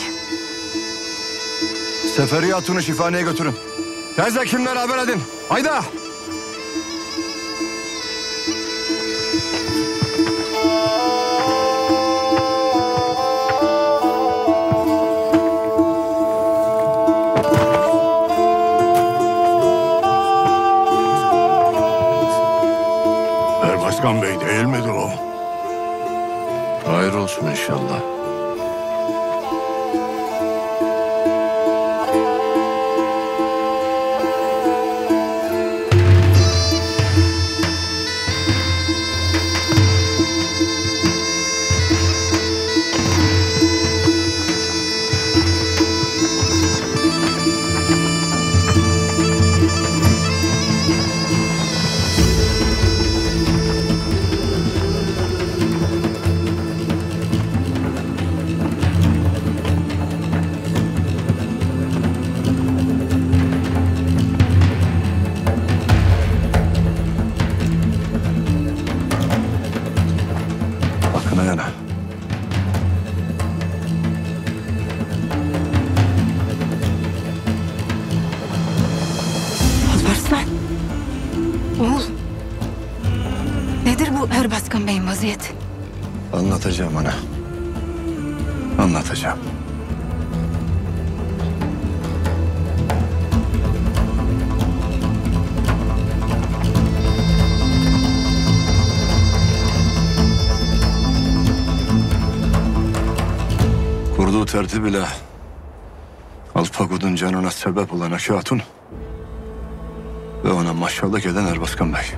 Seferiye Hatun'u şifaneye götürün. Tez hekimler haber edin. Hayda! Erbaskan Bey değil midir o? Hayır olsun inşallah. Bakın yana. Alparslan. Oğul. Nedir bu Erbaskan Bey'in vaziyeti? Anlatacağım ana. Anlatacağım. Kurduğu tertip ile Alpagud'un canına sebep olan Aki Hatun ve ona maşallık eden Erbaskan Bey.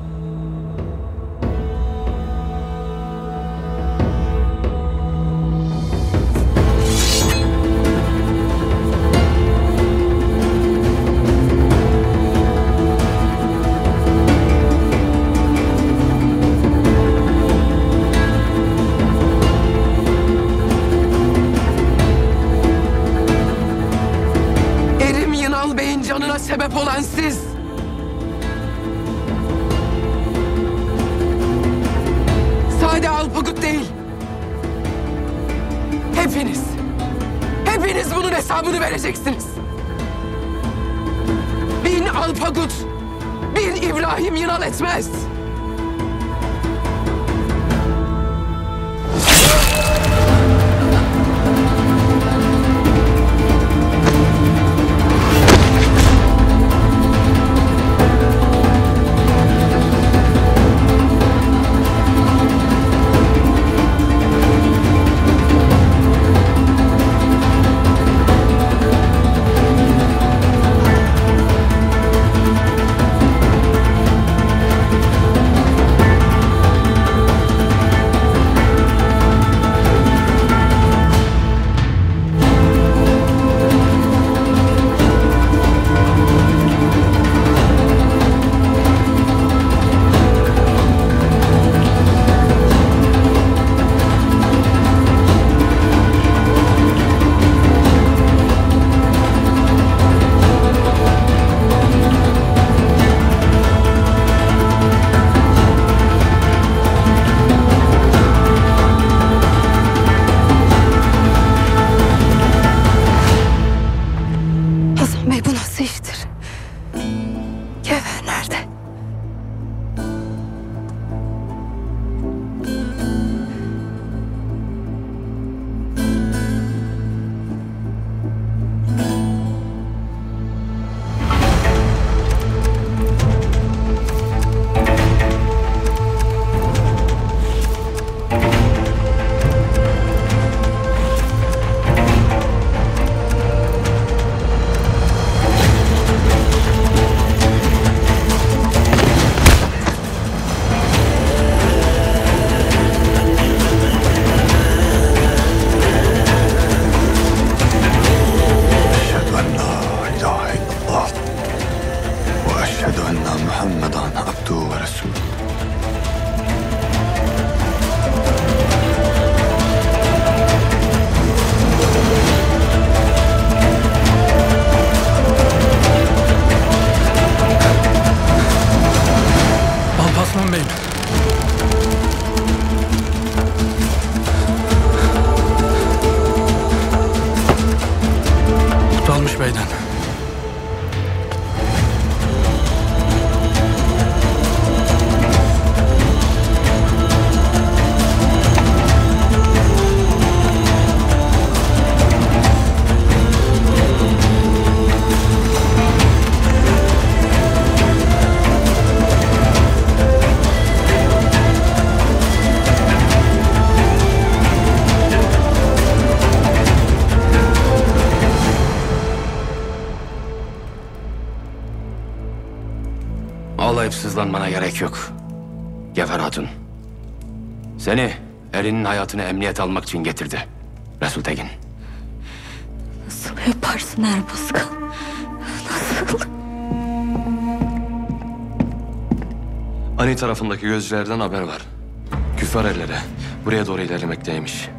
Erim Yınal Bey'in canına sebep olan siz. Sade Alpagut değil. Hepiniz. Hepiniz bunun hesabını vereceksiniz. Bin Alpagut, bin İbrahim Yınal etmez. Ağlayıp sızlanmana gerek yok. Gevher Hatun. Seni elinin hayatını emniyet almak için getirdi. Resul Tekin. Nasıl yaparsın Erbaskan? Nasıl? Ani tarafındaki gözcülerden haber var. Küffar elleri buraya doğru ilerlemekteymiş.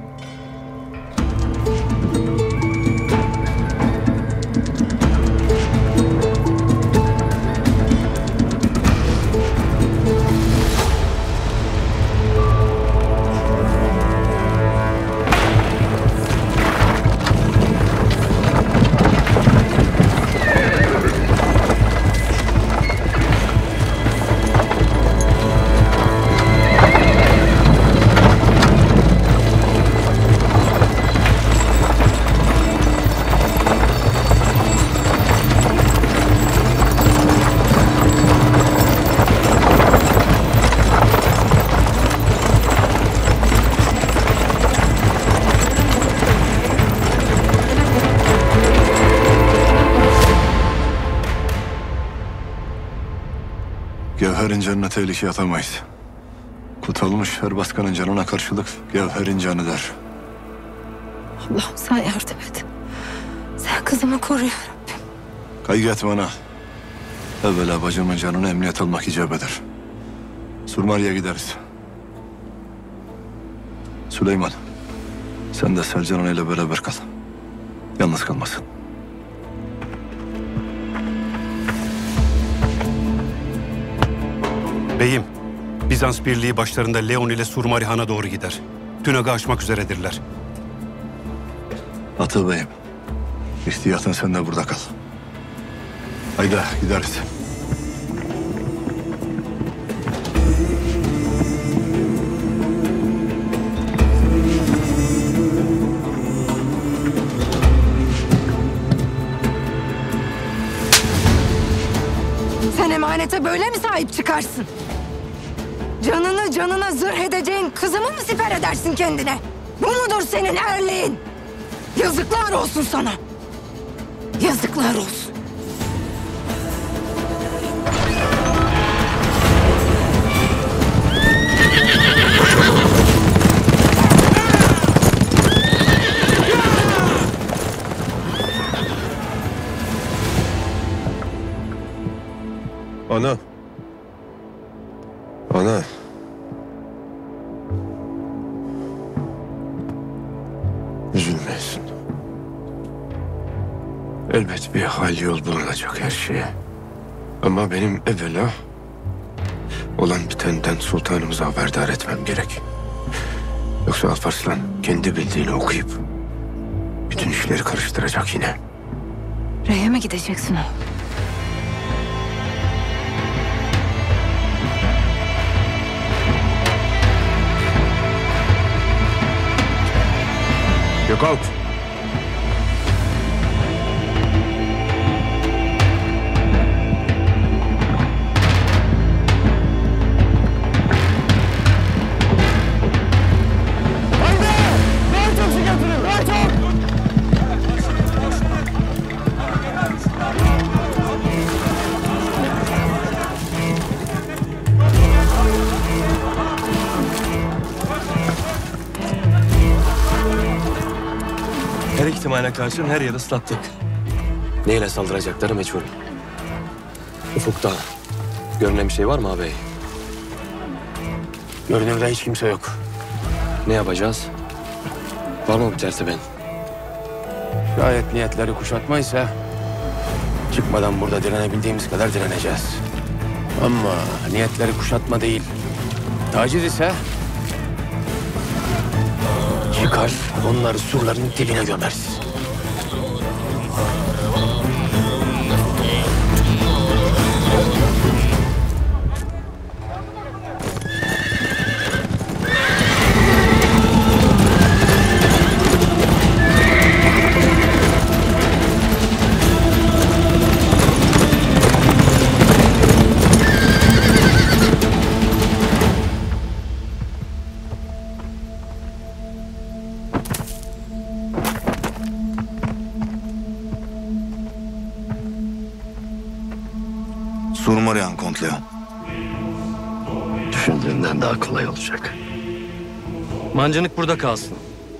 Gevher'in canına tehlikeye atamayız. Kutulmuş Erbaskan'ın canına karşılık Gevher'in canı der. Allah'ım sen yardım et. Sen kızımı koru ya Rabbim. Kaygı etme ana. Evvela bacımın canını emniyet almak icap eder. Surmari'ye gideriz. Süleyman, sen de Selcan Ana ile beraber kal. Yalnız kalmasın. Beyim, Bizans birliği başlarında Leon ile Surmari Han'a doğru gider. Tünag'ı aşmak üzeredirler. Atıl beyim, ihtiyatın sen de burada kal. Haydi gideriz. Sen emanete böyle mi sahip çıkarsın? Canını canına zırh edeceğin kızımı mı siper edersin kendine? Bu mudur senin erliğin? Yazıklar olsun sana. Yazıklar olsun. Ana. Ana. Üzülmeyesin. Elbet bir hal yol bulunacak her şeye. Ama benim evvela olan bitenden sultanımıza haberdar etmem gerek. Yoksa Alparslan kendi bildiğini okuyup bütün işleri karıştıracak yine. Rey'e mi gideceksin o? Gökalp. Her ihtimale karşın her yeri ıslattık. Neyle saldıracakları meçhul. Ufukta görünen bir şey var mı ağabey? Görünürde hiç kimse yok. Ne yapacağız? Var mı bir tertibin? Şayet niyetleri kuşatmaysa çıkmadan burada direnebildiğimiz kadar direneceğiz. Ama niyetleri kuşatma değil, taciz ise çıkar onları surların dibine gömeriz. Surmari Han Kont Leon. düşündüğünden daha kolay olacak. Mancınık burada kalsın.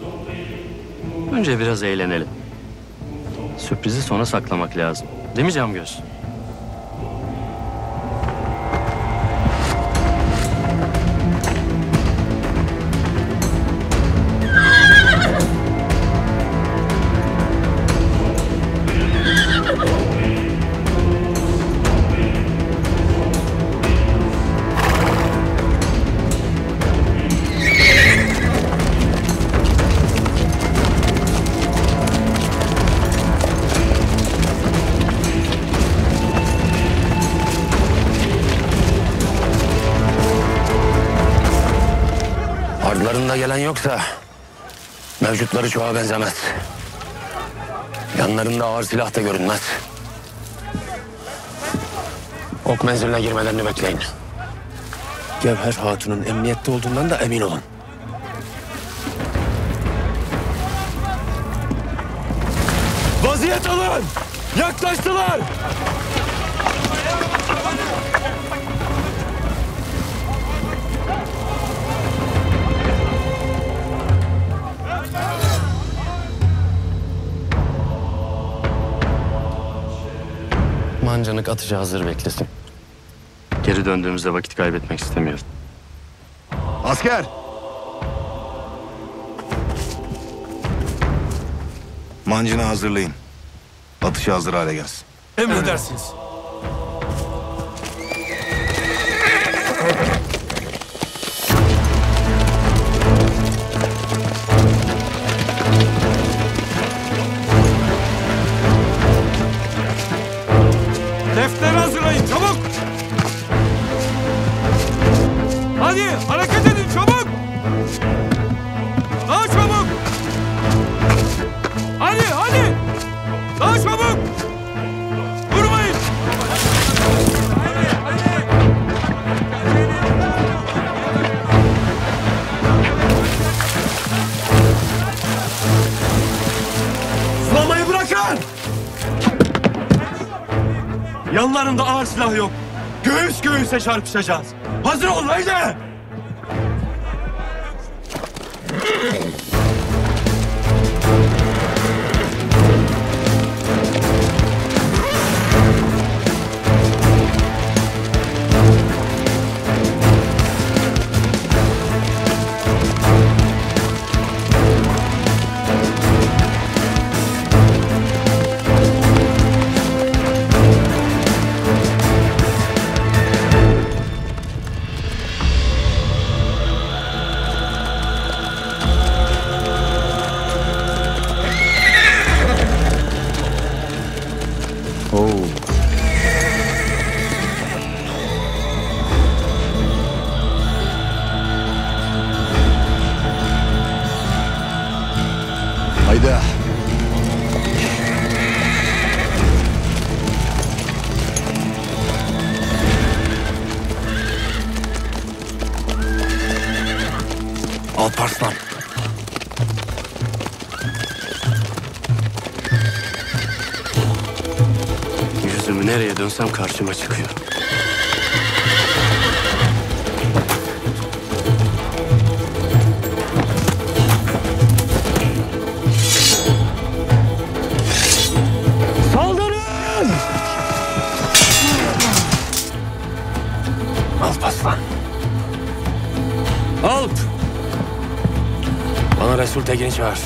Önce biraz eğlenelim. Sürprizi sona saklamak lazım. Değil mi Camgöz? Ardlarında gelen yoksa mevcutları çoğa benzemez. Yanlarında ağır silah da görünmez. Ok menziline girmelerini bekleyin. Gevher Hatun'un emniyette olduğundan da emin olun. Vaziyet alın! Yaklaştılar! Mancınık atıcı hazır beklesin. Geri döndüğümüzde vakit kaybetmek istemiyorum. Asker! Mancını hazırlayın. Atışı hazır hale gelsin. Emredersiniz. Defteri hazırlayın, çabuk! Hadi, hareket edin, çabuk! Daha çabuk! Hadi, hadi! Daha çabuk! Durmayın! Sulamayı bırakın! Yanlarında ağır silah yok. Göğüs göğüse çarpışacağız. Hazır olun haydi! Haydi. Alparslan. Yüzümü nereye dönsem karşıma çıkıyor. Saldırın! Alparslan. Alp! Bana Resul Tekin'i çağır.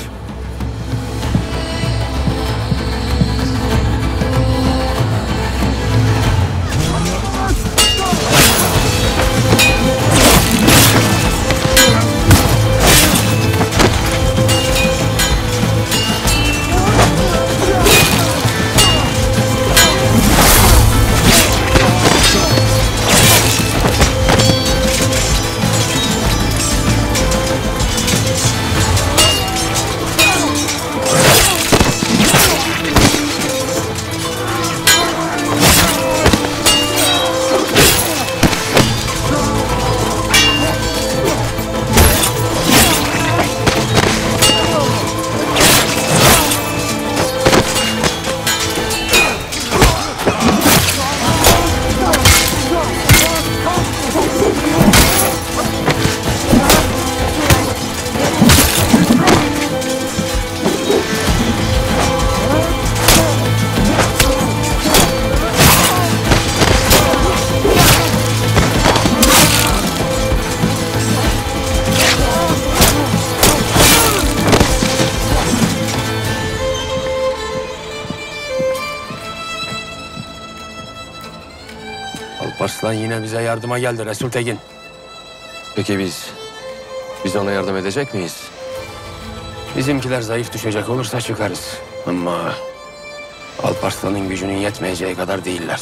Alparslan yine bize yardıma geldi Resul Tekin. Peki biz, biz ona yardım edecek miyiz? Bizimkiler zayıf düşecek olursa çıkarız. Ama Alparslan'ın gücünün yetmeyeceği kadar değiller.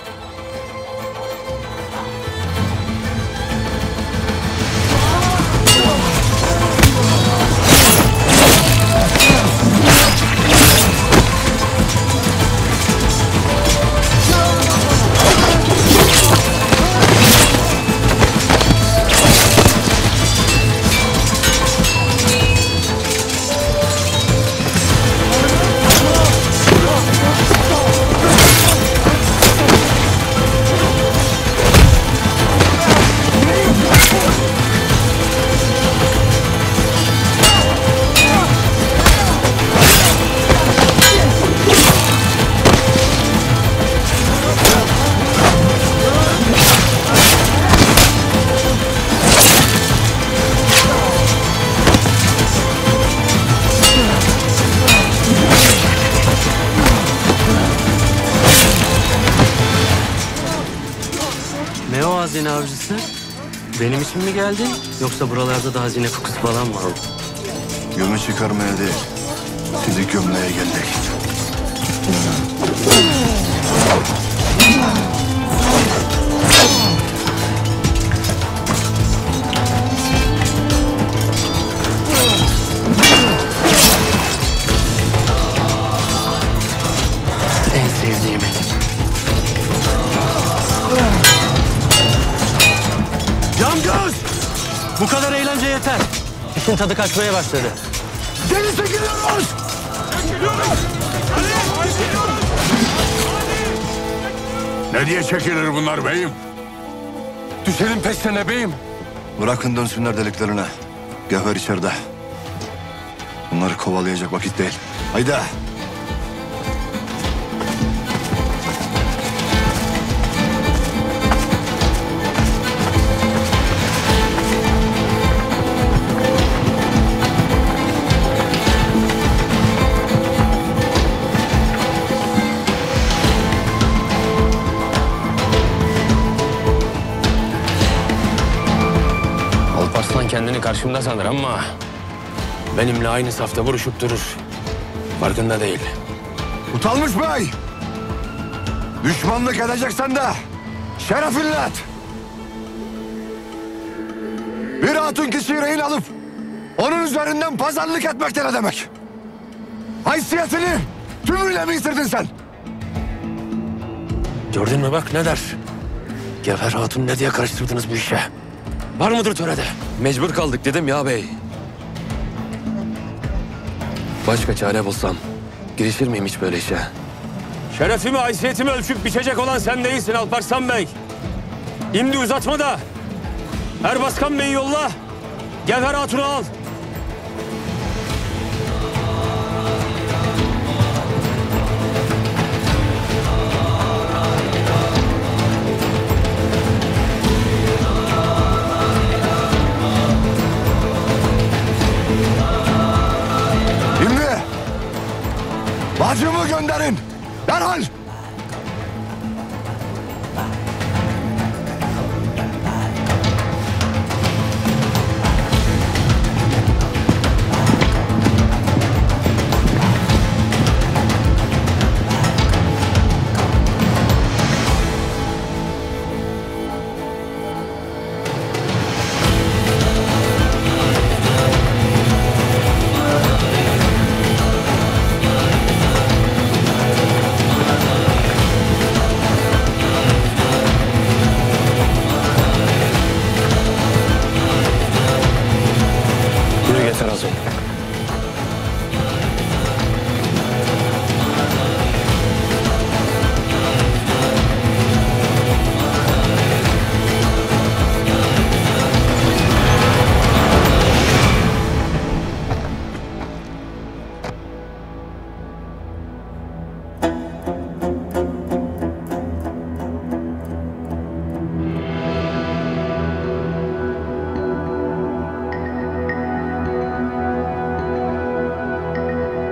Ne o hazine avcısı? Benim için mi geldin? Yoksa buralarda da hazine kokusu falan mı aldın? Gömü çıkarmaya değil, sizi gömmeye geldik. En sevdiğim. Camgöz! Bu kadar eğlence yeter. İşin tadı kaçmaya başladı. Denize gidiyoruz! Ne diye çekilir bunlar beyim? Düşelim peşlerine beyim. Bırakın dönsünler deliklerine. Gevher içeride. Bunları kovalayacak vakit değil. Haydi. Alparslan kendini karşımda sanır ama benimle aynı safta vuruşup durur. Farkında değil. Utanmış bey! Düşmanlık edeceksen de şerefinle et. Bir hatun kişiyi rehin alıp onun üzerinden pazarlık etmek de ne demek? Haysiyetini tümüyle mi yitirdin sen? Gördün mü bak ne der? Gevher Hatun ne diye karıştırdınız bu işe? Var mıdır törede? Mecbur kaldık dedim ya bey. Başka çare bulsam girişir miyim hiç böyle işe? Şerefimi, haysiyetimi ölçüp biçecek olan sen değilsin Alparslan Bey. Şimdi uzatma da Erbaskan Bey'i yolla, Gevher Hatun'u al. Şimdi bacımı gönderin. Derhal.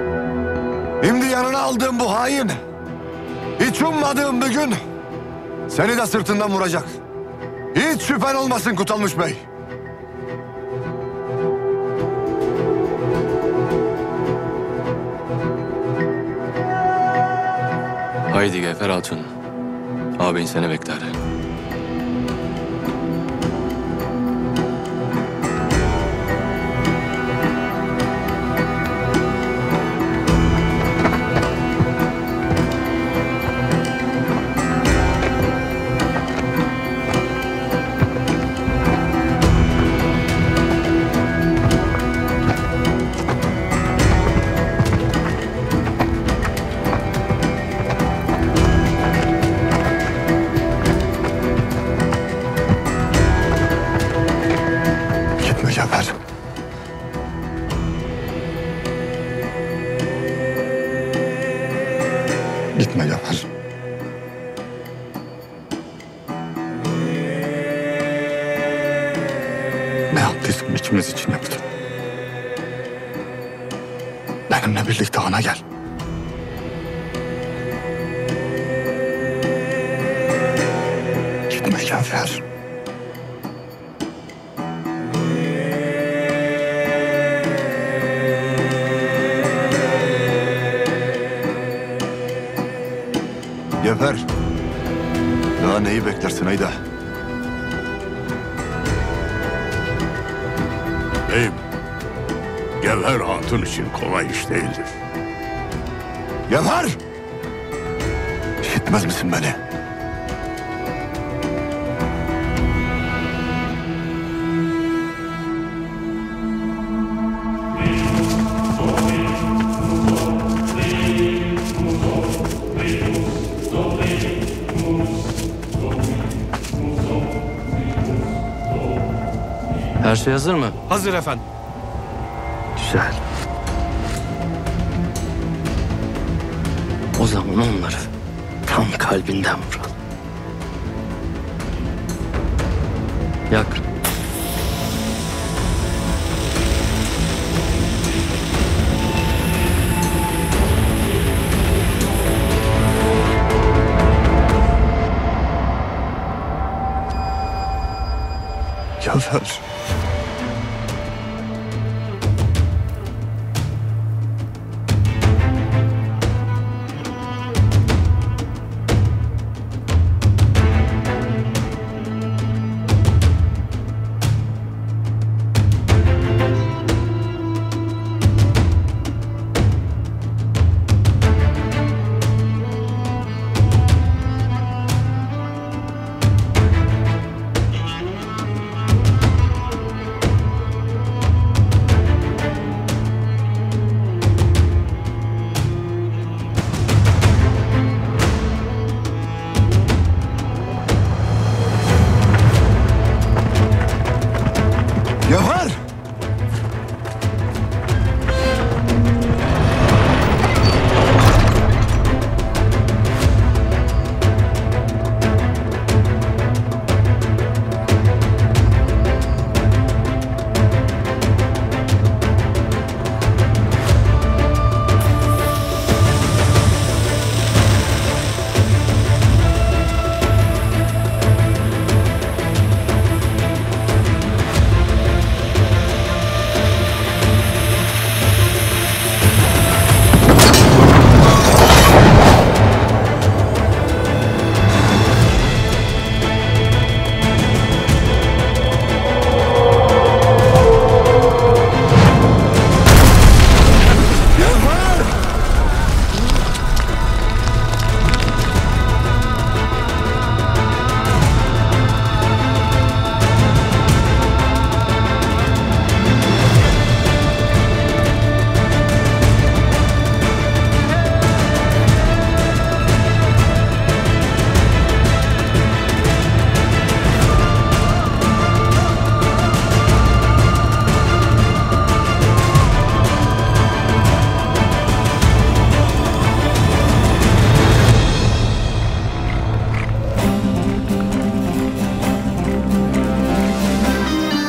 Şimdi yanına aldığım bu hain, hiç ummadığım bir gün Seni de sırtından vuracak. Hiç şüphen olmasın Kutalmış Bey. Haydi Gevher Hatun. Ağabeyin seni bekler. Gevher. Gitme Gevher. Ne yaptıysam ikimiz için yaptım. Benimle birlikte ana gel. Gitme Gevher. Gevher. Daha neyi beklersin Ayda? Beyim, Gevher Hatun için kolay iş değildir. Gevher! İşitmez misin beni? Her şey hazır mı? Hazır efendim. Güzel. O zaman onları tam kalbinden vuralım. Yak. Gevher.